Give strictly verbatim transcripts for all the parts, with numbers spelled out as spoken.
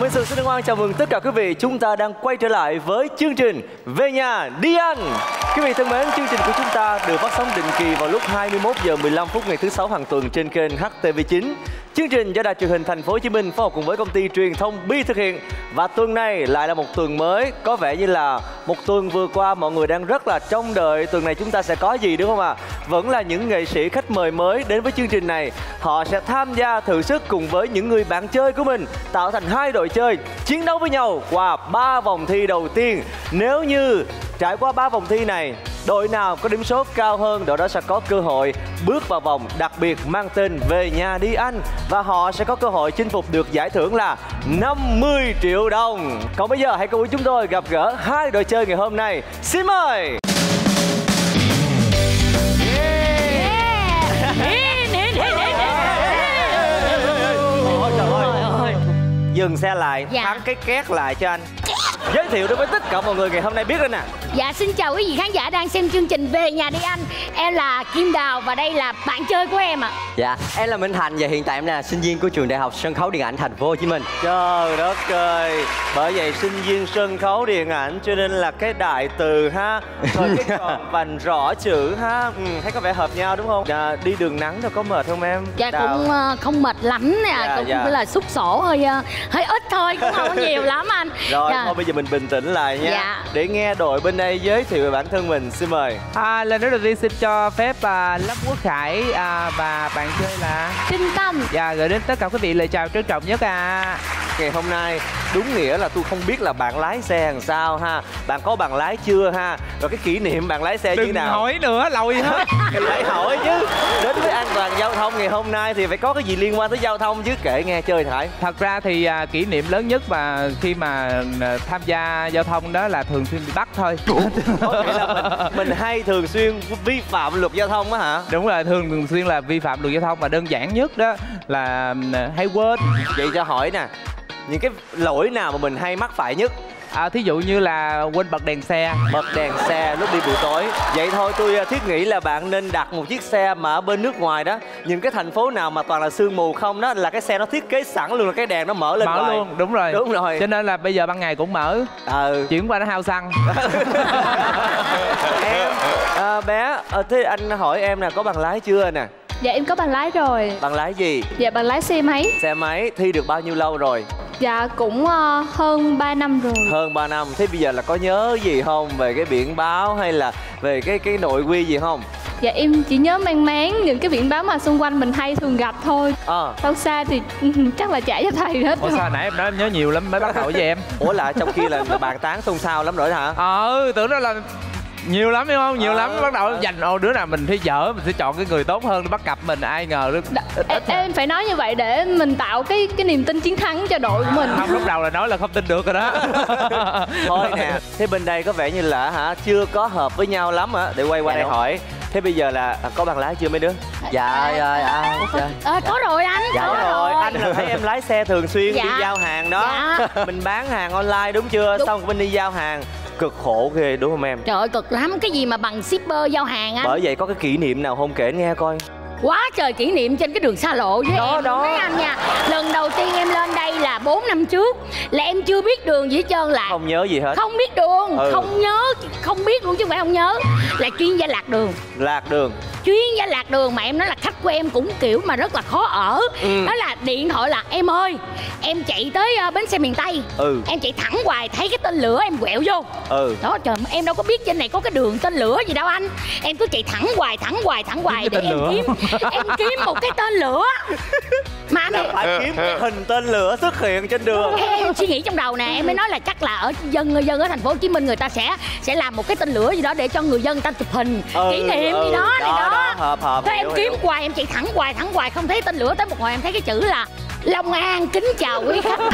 Minh Sự xin hân hoan chào mừng tất cả quý vị. Chúng ta đang quay trở lại với chương trình Về Nhà Đi Ăn. Quý vị thân mến, chương trình của chúng ta được phát sóng định kỳ vào lúc hai mươi mốt giờ mười lăm phút ngày thứ sáu hàng tuần trên kênh H T V chín. Chương trình do Đài Truyền hình Thành phố Hồ Chí Minh phối hợp cùng với công ty truyền thông Bi thực hiện. Và tuần này lại là một tuần mới, có vẻ như là một tuần vừa qua mọi người đang rất là trông đợi tuần này chúng ta sẽ có gì, đúng không ạ? Vẫn là những nghệ sĩ khách mời mới đến với chương trình này. Họ sẽ tham gia thử sức cùng với những người bạn chơi của mình, tạo thành hai đội chơi chiến đấu với nhau qua ba vòng thi đầu tiên. Nếu như trải qua ba vòng thi này, đội nào có điểm số cao hơn, đội đó sẽ có cơ hội bước vào vòng đặc biệt mang tên Về Nhà Đi Ăn. Và họ sẽ có cơ hội chinh phục được giải thưởng là năm mươi triệu đồng. Còn bây giờ hãy cùng với chúng tôi gặp gỡ hai đội chơi ngày hôm nay. Xin mời. Dừng xe lại, dạ. Thắng cái két lại cho anh. Giới thiệu đối với tất cả mọi người ngày hôm nay biết đó nè. Dạ, xin chào quý vị khán giả đang xem chương trình Về Nhà Đi Ăn. Em là Kim Đào và đây là bạn chơi của em ạ. À. Dạ, em là Minh Thành và hiện tại em là sinh viên của trường Đại học Sân khấu Điện ảnh Thành phố Hồ Chí Minh. Trời đất ơi, bởi vậy sinh viên sân khấu điện ảnh cho nên là cái đại từ ha, rồi cái tròn vành rõ chữ ha, ừ, thấy có vẻ hợp nhau đúng không? Dạ, đi đường nắng rồi có mệt không em? Dạ Đào. cũng uh, không mệt lắm nè, dạ, cũng dạ. phải là xúc sổ hơi uh, hơi ít thôi, cũng không có nhiều lắm anh. Rồi dạ. thôi bây giờ mình bình tĩnh lại nha. Dạ. Để nghe đội bên đây giới thiệu về bản thân mình, xin mời. À, lần đầu tiên xin cho phép à, Lâm Quốc Khải à, và bạn chơi là Trinh Tâm. Dạ, gửi đến tất cả quý vị lời chào trân trọng nhất à. Ngày hôm nay đúng nghĩa là tôi không biết là bạn lái xe làm sao ha, bạn có bằng lái chưa ha, rồi cái kỷ niệm bạn lái xe như thế nào. Đừng hỏi nữa, lòi hết. Phải hỏi chứ, đến với an toàn giao thông ngày hôm nay thì phải có cái gì liên quan tới giao thông chứ, kể nghe chơi Thải. Thật ra thì à, kỷ niệm lớn nhất mà khi mà à, tham gia giao thông đó là thường xuyên bị bắt thôi. Có nghĩa là mình, mình hay thường xuyên vi phạm luật giao thông á hả? Đúng rồi, thường thường xuyên là vi phạm luật giao thông, và đơn giản nhất đó là à, hay quên. Vậy cho hỏi nè, những cái lỗi nào mà mình hay mắc phải nhất? À, thí dụ như là quên bật đèn xe. Bật đèn xe lúc đi buổi tối. Vậy thôi tôi thiết nghĩ là bạn nên đặt một chiếc xe mà ở bên nước ngoài đó, những cái thành phố nào mà toàn là sương mù không đó, là cái xe nó thiết kế sẵn luôn, là cái đèn nó mở lên mở ngoài. luôn, đúng rồi. Đúng rồi. Cho nên là bây giờ ban ngày cũng mở. Ừ. Chuyển qua nó hao xăng. Em à, bé à, thế anh hỏi em nè, có bằng lái chưa nè? Dạ em có bằng lái rồi. Bằng lái gì? Dạ bằng lái xe máy. Xe máy. Thi được bao nhiêu lâu rồi? Dạ cũng uh, hơn ba năm rồi. Hơn ba năm. Thế bây giờ là có nhớ gì không về cái biển báo hay là về cái cái nội quy gì không? Dạ em chỉ nhớ mang máng những cái biển báo mà xung quanh mình hay thường gặp thôi. Ờ. Đâu xa thì chắc là trả cho thầy hết. Ủa sao nãy em nói em nhớ nhiều lắm mới bắt đầu với em? Ủa là trong khi là, là bàn tán xôn xao lắm rồi hả? Ờ, tưởng đó là nhiều lắm hiểu không? Nhiều ờ, lắm bắt đầu dành ô đứa nào mình thấy dở mình sẽ chọn cái người tốt hơn để bắt cặp mình, ai ngờ được. Em, em phải nói như vậy để mình tạo cái cái niềm tin chiến thắng cho đội của mình. Không, lúc đầu là nói là không tin được rồi đó. Thôi nè, thế bên đây có vẻ như là hả chưa có hợp với nhau lắm hả? Để quay qua dạ, đây đúng. hỏi. Thế bây giờ là à, có bằng lái chưa mấy đứa? Dạ, dạ, dạ, dạ. À, có rồi anh. Dạ, có Có rồi, anh là thấy em lái xe thường xuyên Dạ. đi giao hàng đó. Dạ. Mình bán hàng online đúng chưa? Đúng. Xong mình đi giao hàng. Cực khổ ghê đúng không em? Trời ơi cực lắm, cái gì mà bằng shipper giao hàng anh. Bởi vậy có cái kỷ niệm nào không kể nghe coi. Quá trời kỷ niệm trên cái đường xa lộ với Đó, em đó. mấy anh nha. Lần đầu tiên em lên đây là bốn năm trước, là em chưa biết đường gì hết trơn, là Không nhớ gì hết. không biết đường, Ừ. không nhớ, không biết luôn chứ không phải không nhớ. Là chuyên gia lạc đường. Lạc đường. Chuyên gia lạc đường mà em nói là khách của em cũng kiểu mà rất là khó ở. Ừ. Đó là điện thoại là em ơi, em chạy tới uh, bến xe miền Tây. Ừ. Em chạy thẳng hoài thấy cái tên lửa em quẹo vô. Ừ. Đó trời, em đâu có biết trên này có cái đường tên lửa gì đâu anh. Em cứ chạy thẳng hoài thẳng hoài thẳng hoài để em kiếm em kiếm một cái tên lửa. Mà anh Là phải kiếm cái hình tên lửa xuất hiện trên đường. em suy nghĩ trong đầu nè, em mới nói là chắc là ở dân dân ở thành phố Hồ Chí Minh người ta sẽ sẽ làm một cái tên lửa gì đó để cho người dân ta chụp hình Ừ, kỷ niệm ừ, gì đó này đó, đó. đó, hợp, hợp, Thế em hiểu, kiếm hiểu. hoài, em chạy thẳng hoài thẳng hoài không thấy tên lửa, tới một hồi em thấy cái chữ là Long An kính chào quý khách.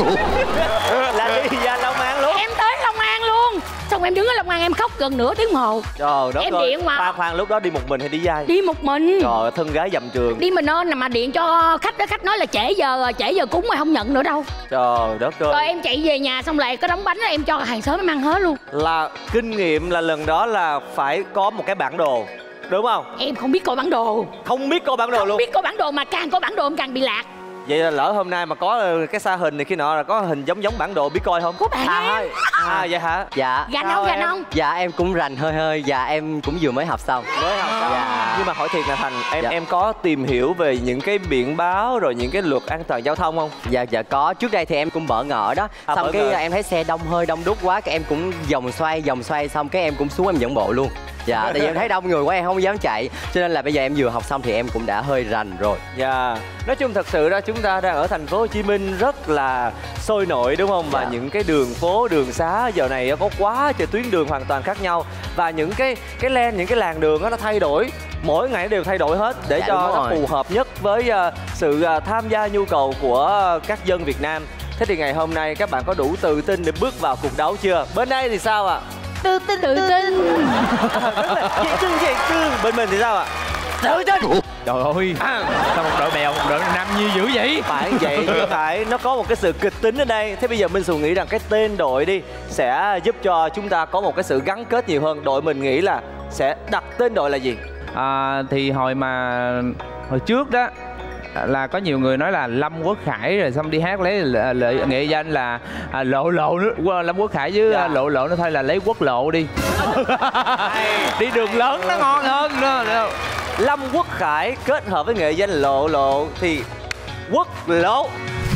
Là đi ra Long An luôn. Em tới Long An luôn. Xong em đứng ở Long An em khóc gần nửa tiếng hồ. Trời đất Em ơi. điện mà. Khoan khoan, lúc đó đi một mình hay đi dai? Đi một mình. Trời ơi, thân gái dầm trường. Đi mình ơn mà điện cho khách đó, khách nói là trễ giờ rồi, trễ giờ cúng mà không nhận nữa đâu. Trời đất ơi. Rồi em chạy về nhà xong lại có đóng bánh đó em cho hàng xóm em ăn hết luôn. Là kinh nghiệm là lần đó là phải có một cái bản đồ, đúng không? Em không biết coi bản đồ. Không biết coi bản đồ Không luôn. biết coi bản đồ, mà càng coi bản đồ em càng bị lạc. Vậy là lỡ hôm nay mà có cái xa hình này kia nọ là có hình giống giống bản đồ biết coi không? Có bạn À, em. à vậy hả? Dạ. Gành Sao không, gành em? không? Dạ em cũng rành hơi hơi. Dạ em cũng vừa mới học xong. Mới học xong. Dạ. Nhưng mà hỏi thiệt là Thành, em Dạ. em có tìm hiểu về những cái biển báo rồi những cái luật an toàn giao thông không? Dạ dạ có. Trước đây thì em cũng bỡ ngỡ đó. À, Xong bỡ cái ngỡ. em thấy xe đông hơi đông đúc quá, cái em cũng vòng xoay vòng xoay xong cái em cũng xuống em dẫn bộ luôn. Dạ, tại vì em thấy đông người quá em không dám chạy. Cho nên là bây giờ em vừa học xong thì em cũng đã hơi rành rồi. Dạ. Nói chung thật sự ra chúng ta đang ở thành phố Hồ Chí Minh rất là sôi nổi đúng không? Và Dạ. những cái đường phố, đường xá giờ này có quá trời tuyến đường hoàn toàn khác nhau. Và những cái cái lane, những cái làn đường đó, nó thay đổi. Mỗi ngày đều thay đổi hết để Dạ, cho đúng nó rồi. phù hợp nhất với uh, sự uh, tham gia nhu cầu của các dân Việt Nam. Thế thì ngày hôm nay các bạn có đủ tự tin để bước vào cuộc đấu chưa? Bên đây thì sao ạ? Tự tin, Tự tin. Chị Trương, chị Trương. Bên mình thì sao ạ? Tự tin. Trời ơi, sao một đội bèo, một đội nam nhi dữ vậy? Phải vậy chứ phải, nó có một cái sự kịch tính ở đây. Thế bây giờ Minh Xù nghĩ rằng cái tên đội đi sẽ giúp cho chúng ta có một cái sự gắn kết nhiều hơn. Đội mình nghĩ là sẽ đặt tên đội là gì? À, thì hồi mà hồi trước đó là có nhiều người nói là Lâm Quốc Khải rồi xong đi hát lấy lệ, lệ, nghệ danh là à, lộ lộ nữa. Lâm Quốc Khải với Dạ. à, lộ lộ nó thôi là lấy quốc lộ đi. Đi đường lớn nó ngon hơn nữa. Lâm Quốc Khải kết hợp với nghệ danh lộ lộ thì quốc lộ.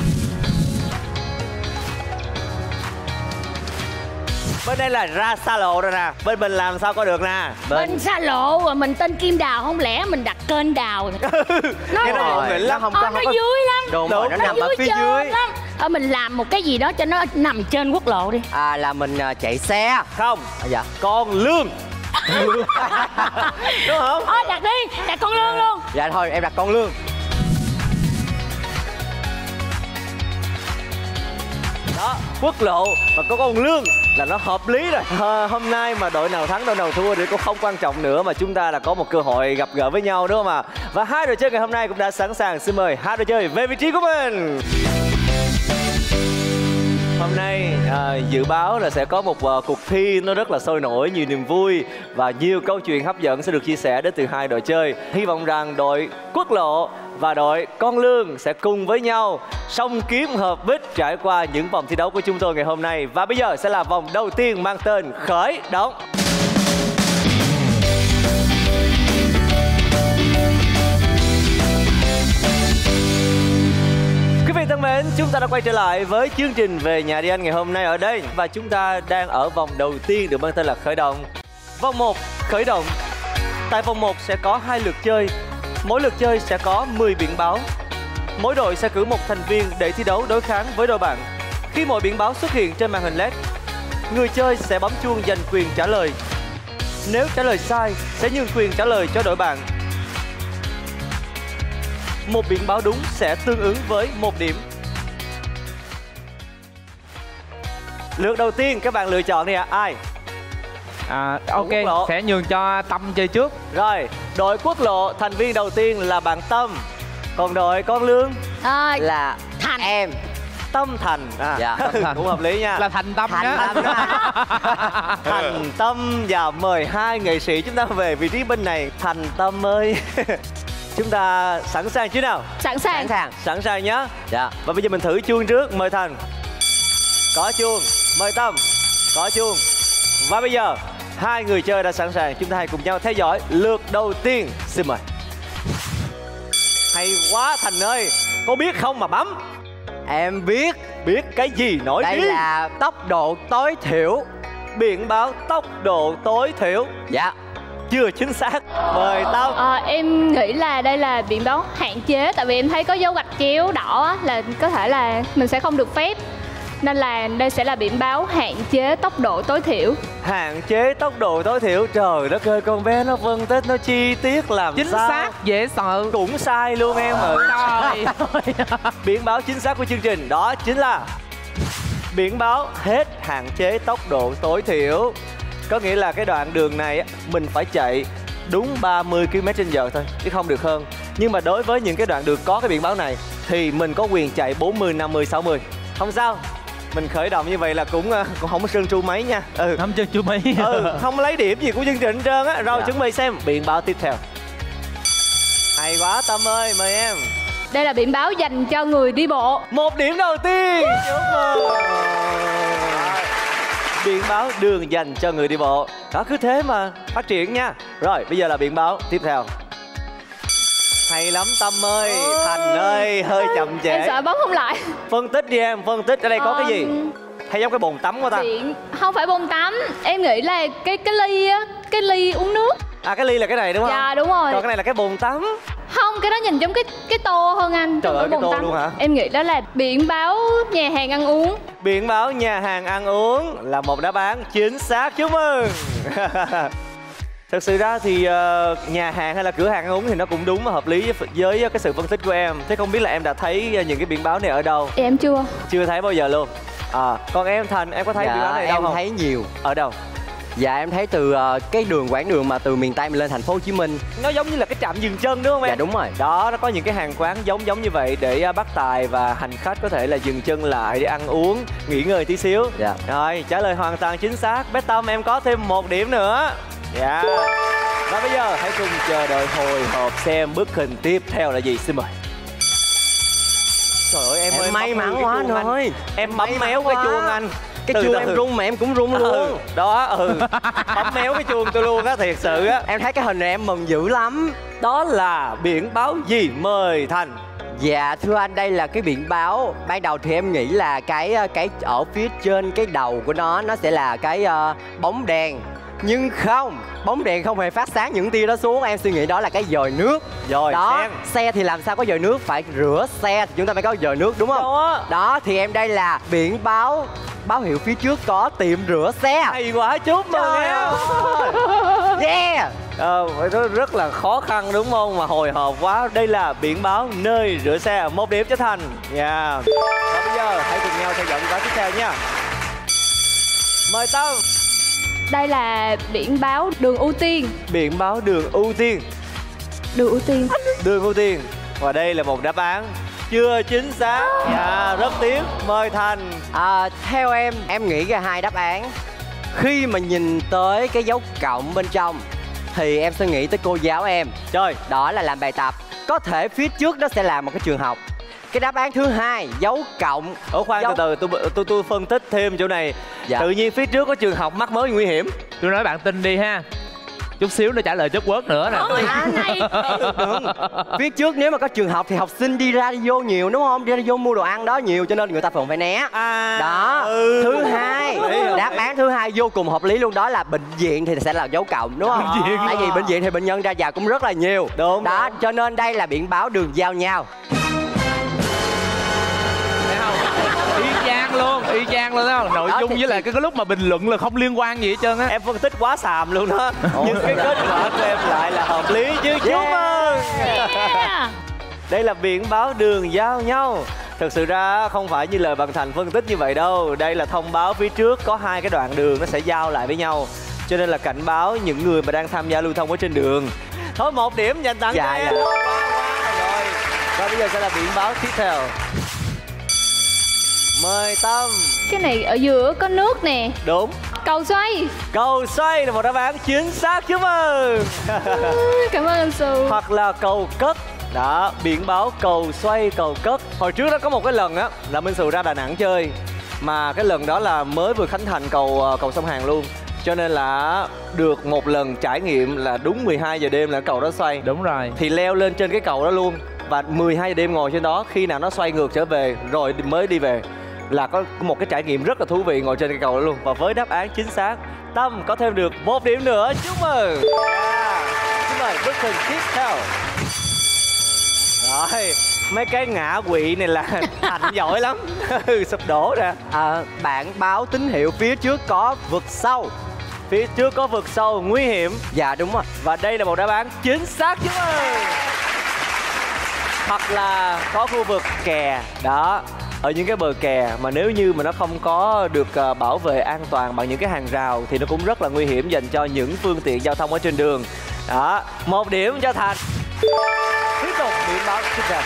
Bên đây là ra xa lộ rồi nè, bên mình làm sao có được nè. Bên xa lộ rồi mình tên Kim Đào, không lẽ mình đặt kênh Đào? Nó Cái đó Rồi, ngộ nghĩnh lắm. nó không Ờ, có nó không có vui lắm. Đúng Đúng, rồi, nó nó nằm ở vui phía trơn dưới. lắm. Ờ, mình làm một cái gì đó cho nó nằm trên quốc lộ đi. À là mình à, chạy xe. Không, À, dạ. con lương. Đúng không? Thôi đặt đi, đặt con lương luôn. Dạ thôi em đặt con lương. Đó, quốc lộ và có con lương là nó hợp lý rồi. À, hôm nay mà đội nào thắng đội nào thua thì cũng không quan trọng nữa, mà chúng ta là có một cơ hội gặp gỡ với nhau đúng không ạ? Và hai đội chơi ngày hôm nay cũng đã sẵn sàng. Xin mời hai đội chơi về vị trí của mình. Hôm nay à, dự báo là sẽ có một uh, cuộc thi nó rất là sôi nổi, nhiều niềm vui và nhiều câu chuyện hấp dẫn sẽ được chia sẻ đến từ hai đội chơi. Hy vọng rằng đội quốc lộ và đội con lương sẽ cùng với nhau song kiếm hợp bích trải qua những vòng thi đấu của chúng tôi ngày hôm nay. Và bây giờ sẽ là vòng đầu tiên mang tên khởi động. Quý vị thân mến, chúng ta đã quay trở lại với chương trình Về Nhà Đi Anh ngày hôm nay ở đây. Và chúng ta đang ở vòng đầu tiên được mang tên là khởi động. Vòng một, khởi động. Tại vòng một sẽ có hai lượt chơi. Mỗi lượt chơi sẽ có mười biển báo. Mỗi đội sẽ cử một thành viên để thi đấu đối kháng với đội bạn. Khi mọi biển báo xuất hiện trên màn hình led, người chơi sẽ bấm chuông giành quyền trả lời. Nếu trả lời sai, sẽ nhường quyền trả lời cho đội bạn. Một biển báo đúng sẽ tương ứng với một điểm. Lượt đầu tiên các bạn lựa chọn đi ạ. Ai? À, ok, Quốc lộ. sẽ nhường cho Tâm chơi trước. Rồi, đội quốc lộ thành viên đầu tiên là bạn Tâm. Còn đội con lương Ờ, Là Thành. em. Tâm Thành. À, Dạ, Tâm Thành. cũng hợp lý nha. Là Thành Tâm Thành nhá. Tâm đó. Thành Tâm, và mời hai nghệ sĩ chúng ta về vị trí bên này. Thành Tâm ơi. Chúng ta sẵn sàng chưa nào? Sẵn Sẵn sàng. sàng. Sẵn sàng nhá. Dạ. Và bây giờ mình thử chuông trước. Mời Thành. Có chuông. Mời Tâm. Có chuông. Và bây giờ hai người chơi đã sẵn sàng. Chúng ta hãy cùng nhau theo dõi lượt đầu tiên. Xin mời. Hay quá Thành ơi. Có biết không mà bấm? Em biết. Biết cái gì nói Đây đi. là tốc độ tối thiểu. Biển báo tốc độ tối thiểu. Dạ. Chưa chính xác. Mời Tâm. Ờ, em nghĩ là đây là biển báo hạn chế. Tại vì em thấy có dấu gạch chéo đỏ á, là có thể là mình sẽ không được phép. Nên là đây sẽ là biển báo hạn chế tốc độ tối thiểu. Hạn chế tốc độ tối thiểu. Trời đất ơi, con bé nó phân tích nó chi tiết làm Chính sao xác, dễ sợ. cũng sai luôn em ơi. Trời ơi. Biển báo chính xác của chương trình đó chính là biển báo hết hạn chế tốc độ tối thiểu. Có nghĩa là cái đoạn đường này á, mình phải chạy đúng ba mươi ki lô mét trên giờ thôi, chứ không được hơn. Nhưng mà đối với những cái đoạn đường có cái biển báo này thì mình có quyền chạy bốn mươi, năm mươi, sáu mươi. Không sao. Mình khởi động như vậy là cũng uh, cũng không có trơn tru mấy nha. Ừ. Không chơi chưa mấy. Ừ, không lấy điểm gì của chương trình hết trơn á. Rồi Dạ. chuẩn bị xem biển báo tiếp theo. Hay quá Tâm ơi, mời em. Đây là biển báo dành cho người đi bộ. Một điểm đầu tiên. Chúc mừng. Biển báo đường dành cho người đi bộ. Đó, cứ thế mà phát triển nha. Rồi, bây giờ là biển báo tiếp theo. Hay lắm Tâm ơi, Thành ơi, hơi chậm trễ. Em sợ bấm không lại. Phân tích đi em, phân tích ở đây có um, cái gì? Hay giống cái bồn tắm của ta? Biển không phải bồn tắm, em nghĩ là cái cái ly á, cái ly uống nước. À, cái ly là cái này đúng không? Dạ đúng rồi. Còn cái này là cái bồn tắm. Không, cái đó nhìn giống cái cái tô hơn anh. Trời ơi, cái tô luôn hả? Em nghĩ đó là biển báo nhà hàng ăn uống. Biển báo nhà hàng ăn uống là một đáp án chính xác. Chúc mừng. Thật sự ra thì uh, nhà hàng hay là cửa hàng ăn uống thì nó cũng đúng và hợp lý với, với cái sự phân tích của em. Thế không biết là em đã thấy những cái biển báo này ở đâu? Em chưa. Chưa thấy bao giờ luôn. À, còn em Thành, em có thấy Dạ, biển báo này đâu em không? thấy nhiều. Ở đâu? Dạ em thấy từ uh, cái đường quãng đường mà từ miền Tây mình lên thành phố Hồ Chí Minh. Nó giống như là cái trạm dừng chân đúng không em? Dạ đúng rồi. Đó, nó có những cái hàng quán giống giống như vậy để uh, bắt tài và hành khách có thể là dừng chân lại để ăn uống, nghỉ ngơi tí xíu. Dạ. Rồi, trả lời hoàn toàn chính xác. Bé Tâm em có thêm một điểm nữa. Dạ. Và bây giờ hãy cùng chờ đợi hồi hộp xem bức hình tiếp theo là gì. Xin mời. Trời ơi em, Em ơi, may bấm mắn cái quá chuông anh. rồi. Em bấm May méo mắn cái quá. chuông anh. Cái Từ chuông từ. em rung mà em cũng rung luôn. Ừ, đó, ừ. Bấm méo cái chuông tôi luôn á, thiệt sự á. Em thấy cái hình này em mừng dữ lắm. Đó là biển báo gì? Mời Thành. Dạ thưa anh, đây là cái biển báo. Ban đầu thì em nghĩ là cái cái ở phía trên cái đầu của nó nó sẽ là cái uh, bóng đèn. Nhưng không, bóng đèn không hề phát sáng những tia đó xuống. Em suy nghĩ đó là cái dời nước. Rồi, đó, xem. xe thì làm sao có dời nước, phải rửa xe thì chúng ta phải có dời nước đúng không? Đó. Đó thì em đây là biển báo báo hiệu phía trước có tiệm rửa xe. Hay quá, chúc mừng Trời em. ơi. Yeah. Ờ, nó rất là khó khăn đúng không? Mà hồi hộp quá. Đây là biển báo nơi rửa xe. Một điểm cho Thành. Dạ. Và bây giờ hãy cùng nhau theo dõi biển báo tiếp theo nha. Mời Tâm. Đây là biển báo đường ưu tiên. Biển báo đường ưu tiên. Đường ưu tiên. Đường ưu tiên. Và đây là một đáp án chưa chính xác. Dạ, rất tiếc. Mời Thành. À, theo em, em nghĩ ra hai đáp án. Khi mà nhìn tới cái dấu cộng bên trong thì em sẽ nghĩ tới cô giáo em. Trời. Đó là làm bài tập. Có thể phía trước đó sẽ là một cái trường học. Cái đáp án thứ hai, dấu cộng. Ủa khoan, dấu... từ từ tôi, tôi tôi phân tích thêm chỗ này. Dạ. Tự nhiên phía trước có trường học mắc mới nguy hiểm. Tôi nói bạn tin đi ha. Chút xíu nó trả lời chất quớt nữa nè. À, này. Đừng. Phía trước nếu mà có trường học thì học sinh đi ra đi vô nhiều đúng không? Đi ra đi vô mua đồ ăn đó nhiều cho nên người ta phải phải né. À. Đó. Ừ. Thứ hai, Hợp lý, hợp đáp lý. án thứ hai vô cùng hợp lý luôn, đó là bệnh viện thì sẽ là dấu cộng đúng không? Bệnh viện. Tại vì bệnh viện thì bệnh nhân ra vào cũng rất là nhiều. Đúng, Đó, đúng. cho nên đây là biển báo đường giao nhau. Thấy không? Y chang luôn, y chang luôn đó. Nội Đó, dung thì- với lại cái, cái lúc mà bình luận là không liên quan gì hết trơn á. Em phân tích quá xàm luôn đó. Nhưng cái kết quả của em lại là hợp lý chứ. Chúc mừng. Yeah. Đây là biển báo đường giao nhau. Thực sự ra không phải như lời bạn Thành phân tích như vậy đâu. Đây là thông báo phía trước có hai cái đoạn đường nó sẽ giao lại với nhau. Cho nên là cảnh báo những người mà đang tham gia lưu thông ở trên đường. Thôi một điểm dành tặng Dạ, cho em. dạ. Quá, quá rồi. Và bây giờ sẽ là biển báo tiếp theo. Mời Tâm. Cái này ở giữa có nước nè. Đúng. Cầu xoay. Cầu xoay là một đáp án chính xác. Chúc mừng. Cảm ơn anh Su. Hoặc là cầu cất. Đó, biển báo cầu xoay, cầu cất. Hồi trước đó có một cái lần á là Minh Sù ra Đà Nẵng chơi. Mà cái lần đó là mới vừa khánh thành cầu cầu sông Hàn luôn. Cho nên là được một lần trải nghiệm là đúng mười hai giờ đêm là cầu đó xoay. Đúng rồi. Thì leo lên trên cái cầu đó luôn. Và mười hai giờ đêm ngồi trên đó, khi nào nó xoay ngược trở về rồi mới đi về. Là có một cái trải nghiệm rất là thú vị ngồi trên cái cầu đó luôn. Và với đáp án chính xác, Tâm có thêm được một điểm nữa. Chúc mừng. Yeah. Xin mời bức hình tiếp theo. Rồi, mấy cái ngã quỵ này là Thành giỏi lắm. Sụp đổ nè. À, bạn báo tín hiệu phía trước có vực sâu. Phía trước có vực sâu nguy hiểm. Dạ đúng rồi. Và đây là một đáp án chính xác. Chúc mừng. Hoặc là có khu vực kè. Đó, ở những cái bờ kè mà nếu như mà nó không có được uh, bảo vệ an toàn bằng những cái hàng rào thì nó cũng rất là nguy hiểm dành cho những phương tiện giao thông ở trên đường. Đó, một điểm cho Thành. Tiếp tục điểm báo tiếp theo.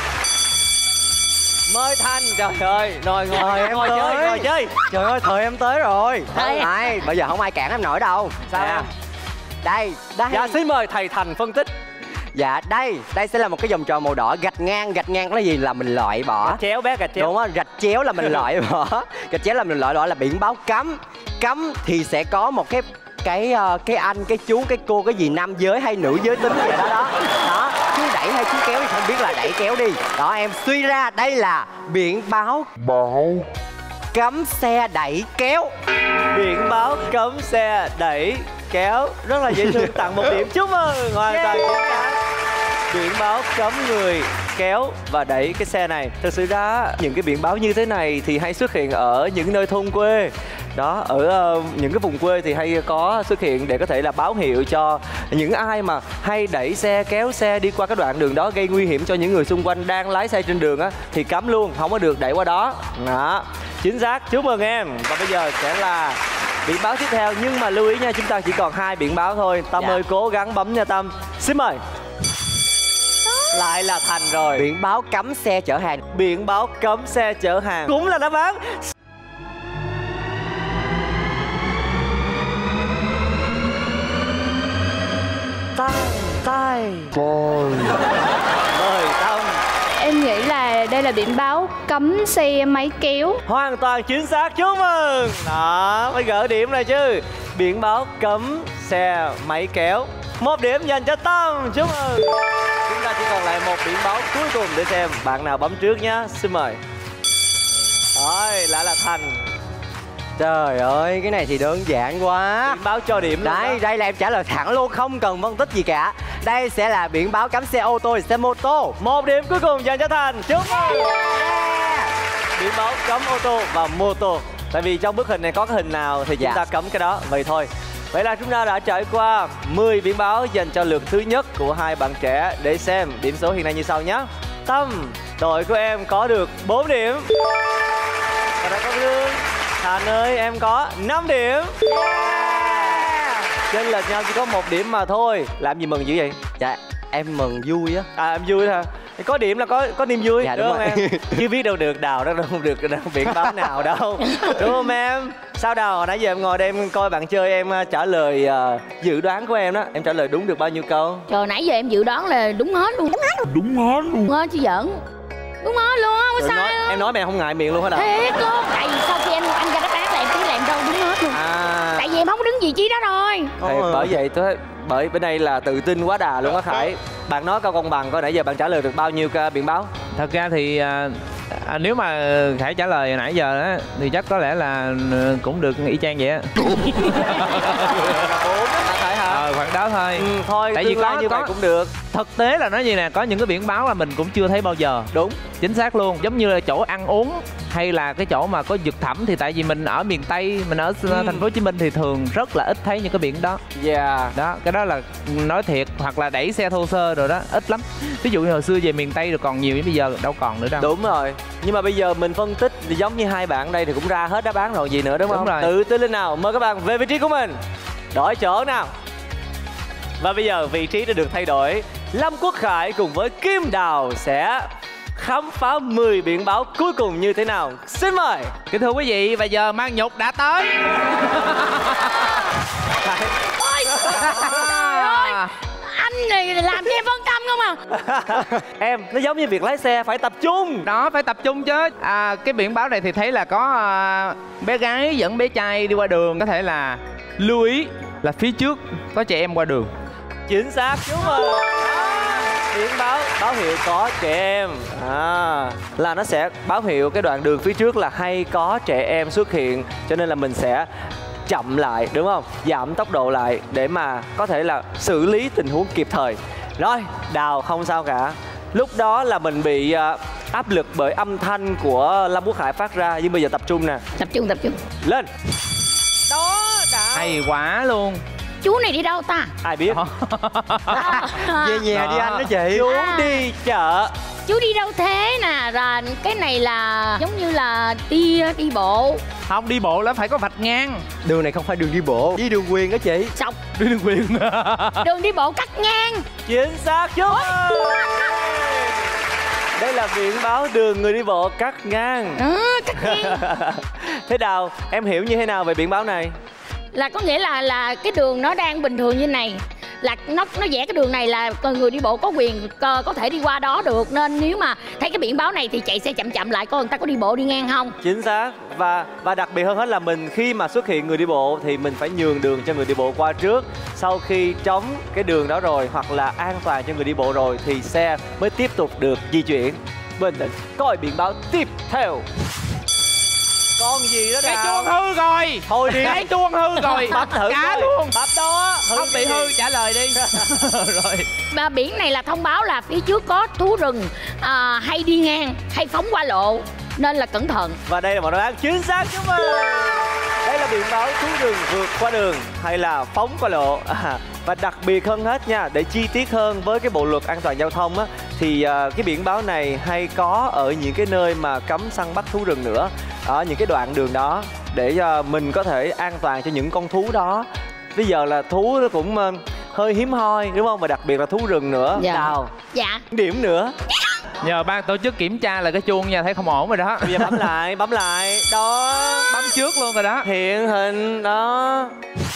Mời Thành. Trời ơi, ngồi ngồi Thời em ngồi chơi, tới. ngồi chơi. Trời ơi, thời em tới rồi. Thời- Này, bây giờ không ai cản em nổi đâu. Sao Nè. em? Đây, đây. Dạ xin mời thầy Thành phân tích. Dạ, đây, đây sẽ là một cái vòng tròn màu đỏ. Gạch ngang, gạch ngang là gì? Là mình loại bỏ. Gạch chéo bé, gạch chéo. Đúng á, gạch chéo là mình loại bỏ. Gạch chéo là mình loại bỏ là biển báo cấm. Cấm thì sẽ có một cái cái cái anh, cái chú, cái cô, cái gì nam giới hay nữ giới tính gì đó đó. Đó, chú đẩy hay chú kéo thì không biết là đẩy kéo đi. Đó, em suy ra đây là biển báo báo cấm xe đẩy kéo. Biển báo cấm xe đẩy kéo, rất là dễ thương, tặng một điểm. Chúc mừng, hoàn toàn chính xác. Biển báo cấm người kéo và đẩy cái xe này. Thực sự ra những cái biển báo như thế này thì hay xuất hiện ở những nơi thôn quê. Đó, ở uh, những cái vùng quê thì hay có xuất hiện để có thể là báo hiệu cho những ai mà hay đẩy xe, kéo xe đi qua cái đoạn đường đó gây nguy hiểm cho những người xung quanh đang lái xe trên đường á, thì cấm luôn, không có được đẩy qua đó. Đó, chính xác, chúc mừng em. Và bây giờ sẽ là biển báo tiếp theo, nhưng mà lưu ý nha, chúng ta chỉ còn hai biển báo thôi. Tâm Dạ. ơi, cố gắng bấm nha Tâm. Xin mời. Lại là Thành rồi. Biển báo cấm xe chở hàng. Biển báo cấm xe chở hàng cũng là đáp án. Tai, tai. Mời Tâm. Em nghĩ là đây là biển báo cấm xe máy kéo. Hoàn toàn chính xác, chúc mừng. Đó, phải gỡ điểm này chứ. Biển báo cấm xe máy kéo. Một điểm dành cho Tâm, chúc mừng. Chúng ta chỉ còn lại một biển báo cuối cùng để xem bạn nào bấm trước nhé. Xin mời. Rồi, lại là Thành. Trời ơi, cái này thì đơn giản quá. Biển báo cho điểm luôn Đây, đó. đây là em trả lời thẳng luôn, không cần phân tích gì cả. Đây sẽ là biển báo cấm xe ô tô, xe mô tô. Một điểm cuối cùng dành cho Thành, chúc mừng. Biển báo cấm ô tô và mô tô. Tại vì trong bức hình này có cái hình nào thì chúng Dạ. ta cấm cái đó, vậy thôi. Vậy là chúng ta đã trải qua mười biển báo dành cho lượt thứ nhất của hai bạn trẻ. Để xem điểm số hiện nay như sau nhé. Tâm, đội của em có được bốn điểm. Và đã có Lương. Thành ơi, em có năm điểm. Chênh lệch nhau chỉ có một điểm mà thôi. Làm gì mừng dữ vậy? Dạ, em mừng vui á. À, em vui hả? Có điểm là có có niềm vui, Dạ, đúng, đúng không rồi. em? Chứ biết đâu được Đào đó đâu được đâu, biển báo nào đâu, đúng không em? Sao Đào, hồi nãy giờ em ngồi đây em coi bạn chơi, em uh, trả lời uh, dự đoán của em đó, em trả lời đúng được bao nhiêu câu? Trời, nãy giờ em dự đoán là đúng hết luôn. Đúng hết luôn. Đúng hết luôn. Đúng hết chứ giỡn. Đúng hết luôn, không có Rồi sai nói, luôn. em nói mà em không ngại miệng luôn hả Đào? Thiệt luôn. Tại vì sau khi em anh ra đáp án là em biết là em đâu đúng hết luôn. À, Tại vì em không có đứng vị trí đó rồi. thì bởi vậy tôi bởi bên đây là tự tin quá đà luôn á Khải. Bạn nói câu công bằng coi nãy giờ bạn trả lời được bao nhiêu ca biển báo? Thật ra thì à, à, nếu mà Khải trả lời nãy giờ á thì chắc có lẽ là ừ, cũng được y chang vậy á. Bốn hả Khải hả? Ờ, khoảng đó thôi. Ừ, thôi Tại tương vì lai có- như vậy có- cũng được. Thực tế là nói gì nè, có những cái biển báo là mình cũng chưa thấy bao giờ. Đúng. Chính xác luôn, giống như là chỗ ăn uống hay là cái chỗ mà có vực thẳm, thì tại vì mình ở miền Tây, mình ở Ừ. thành phố Hồ Chí Minh thì thường rất là ít thấy những cái biển đó. Yeah. Đó, cái đó là nói thiệt, hoặc là đẩy xe thô sơ rồi đó, ít lắm. Ví dụ như hồi xưa về miền Tây rồi còn nhiều, nhưng bây giờ đâu còn nữa đâu. Đúng rồi. Nhưng mà bây giờ mình phân tích thì giống như hai bạn đây thì cũng ra hết đáp án rồi, gì nữa đúng Đúng không? rồi. Tự tin lên nào, mời các bạn về vị trí của mình. Đổi chỗ nào. Và bây giờ vị trí đã được thay đổi. Lâm Quốc Khải cùng với Kim Đào sẽ khám phá mười biển báo cuối cùng như thế nào. Xin mời. Kính thưa quý vị, và giờ mang nhục đã tới. Khải. Trời ơi, anh này làm cho em phân tâm không à. Em, nó giống như việc lái xe phải tập trung. Đó, phải tập trung chứ. À, cái biển báo này thì thấy là có à, bé gái dẫn bé trai đi qua đường, có thể là lưu ý là phía trước có trẻ em qua đường. Chính xác, đúng rồi. Biển báo báo hiệu có trẻ em, à, là nó sẽ báo hiệu cái đoạn đường phía trước là hay có trẻ em xuất hiện, cho nên là mình sẽ chậm lại, đúng không? Giảm tốc độ lại để mà có thể là xử lý tình huống kịp thời. Rồi, Đào không sao cả. Lúc đó là mình bị uh, áp lực bởi âm thanh của Lâm Quốc Khải phát ra, nhưng bây giờ tập trung nè. Tập trung, tập trung. Lên. Đó, Đào. Hay quá luôn. Chú này đi đâu ta? Ai biết. Về nhà Đó. đi anh đó chị. Chú À. đi chợ. Chú đi đâu thế nè? Rồi cái này là giống như là đi đi bộ. Không, đi bộ là phải có vạch ngang. Đường này không phải đường đi bộ, đi đường quyền đó chị. Sọc. Đi đường quyền. Đường đi bộ cắt ngang. Chính xác, chú. Đây là biển báo đường người đi bộ cắt ngang. Ừ, cắt ngang. Thế Đào, em hiểu như thế nào về biển báo này? Là có nghĩa là là cái đường nó đang bình thường như này, là nó nó vẽ cái đường này là người đi bộ có quyền có, có thể đi qua đó được, nên nếu mà thấy cái biển báo này thì chạy xe chậm chậm lại coi người ta có đi bộ đi ngang không. Chính xác. Và và đặc biệt hơn hết là mình khi mà xuất hiện người đi bộ thì mình phải nhường đường cho người đi bộ qua trước. Sau khi trống cái đường đó rồi hoặc là an toàn cho người đi bộ rồi thì xe mới tiếp tục được di chuyển. Bình tĩnh coi biển báo tiếp theo. Con gì đó Cái nào? chuông hư rồi. Thôi đi. Cái chuông hư rồi. Bấm thử Cá coi. luôn. Bấm đó. Không bị cái hư, gì? trả lời đi. Rồi. Mà biển này là thông báo là phía trước có thú rừng à, hay đi ngang hay phóng qua lộ, nên là cẩn thận. Và đây là một đáp án chính xác, chúc mừng. Đây là biển báo thú rừng vượt qua đường hay là phóng qua lộ. À, và đặc biệt hơn hết nha, để chi tiết hơn với cái bộ luật an toàn giao thông á, thì uh, cái biển báo này hay có ở những cái nơi mà cấm săn bắt thú rừng nữa, ở những cái đoạn đường đó để uh, mình có thể an toàn cho những con thú đó. Bây giờ là thú nó cũng uh, hơi hiếm hoi đúng không, và đặc biệt là thú rừng nữa. Dạ. Đào Dạ. điểm nữa. Nhờ ban tổ chức kiểm tra là cái chuông nha, thấy không ổn rồi đó. Bây giờ bấm lại, bấm lại. Đó. Bấm trước luôn rồi đó. Hiện hình đó.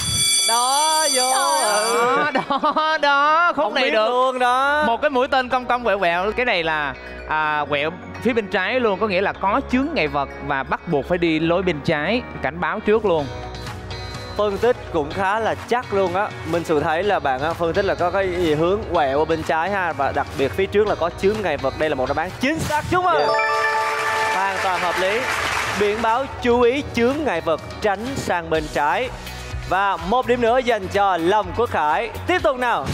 Đó vô. Ừ. Đó, đó, đó. Khúc Không này biết được luôn đó. một cái mũi tên cong cong quẹo quẹo. Cái này là à, quẹo phía bên trái luôn, có nghĩa là có chướng ngại vật và bắt buộc phải đi lối bên trái, cảnh báo trước luôn. Phân tích cũng khá là chắc luôn á. Minh Sự thấy là bạn á, phân tích là có cái gì hướng quẹo ở bên trái ha, và đặc biệt phía trước là có chướng ngại vật. Đây là một đáp án chính xác, chúc mừng. Hoàn toàn hợp lý. Biển báo chú ý chướng ngại vật, tránh sang bên trái. Và một điểm nữa dành cho Lâm Quốc Khải. Tiếp tục nào.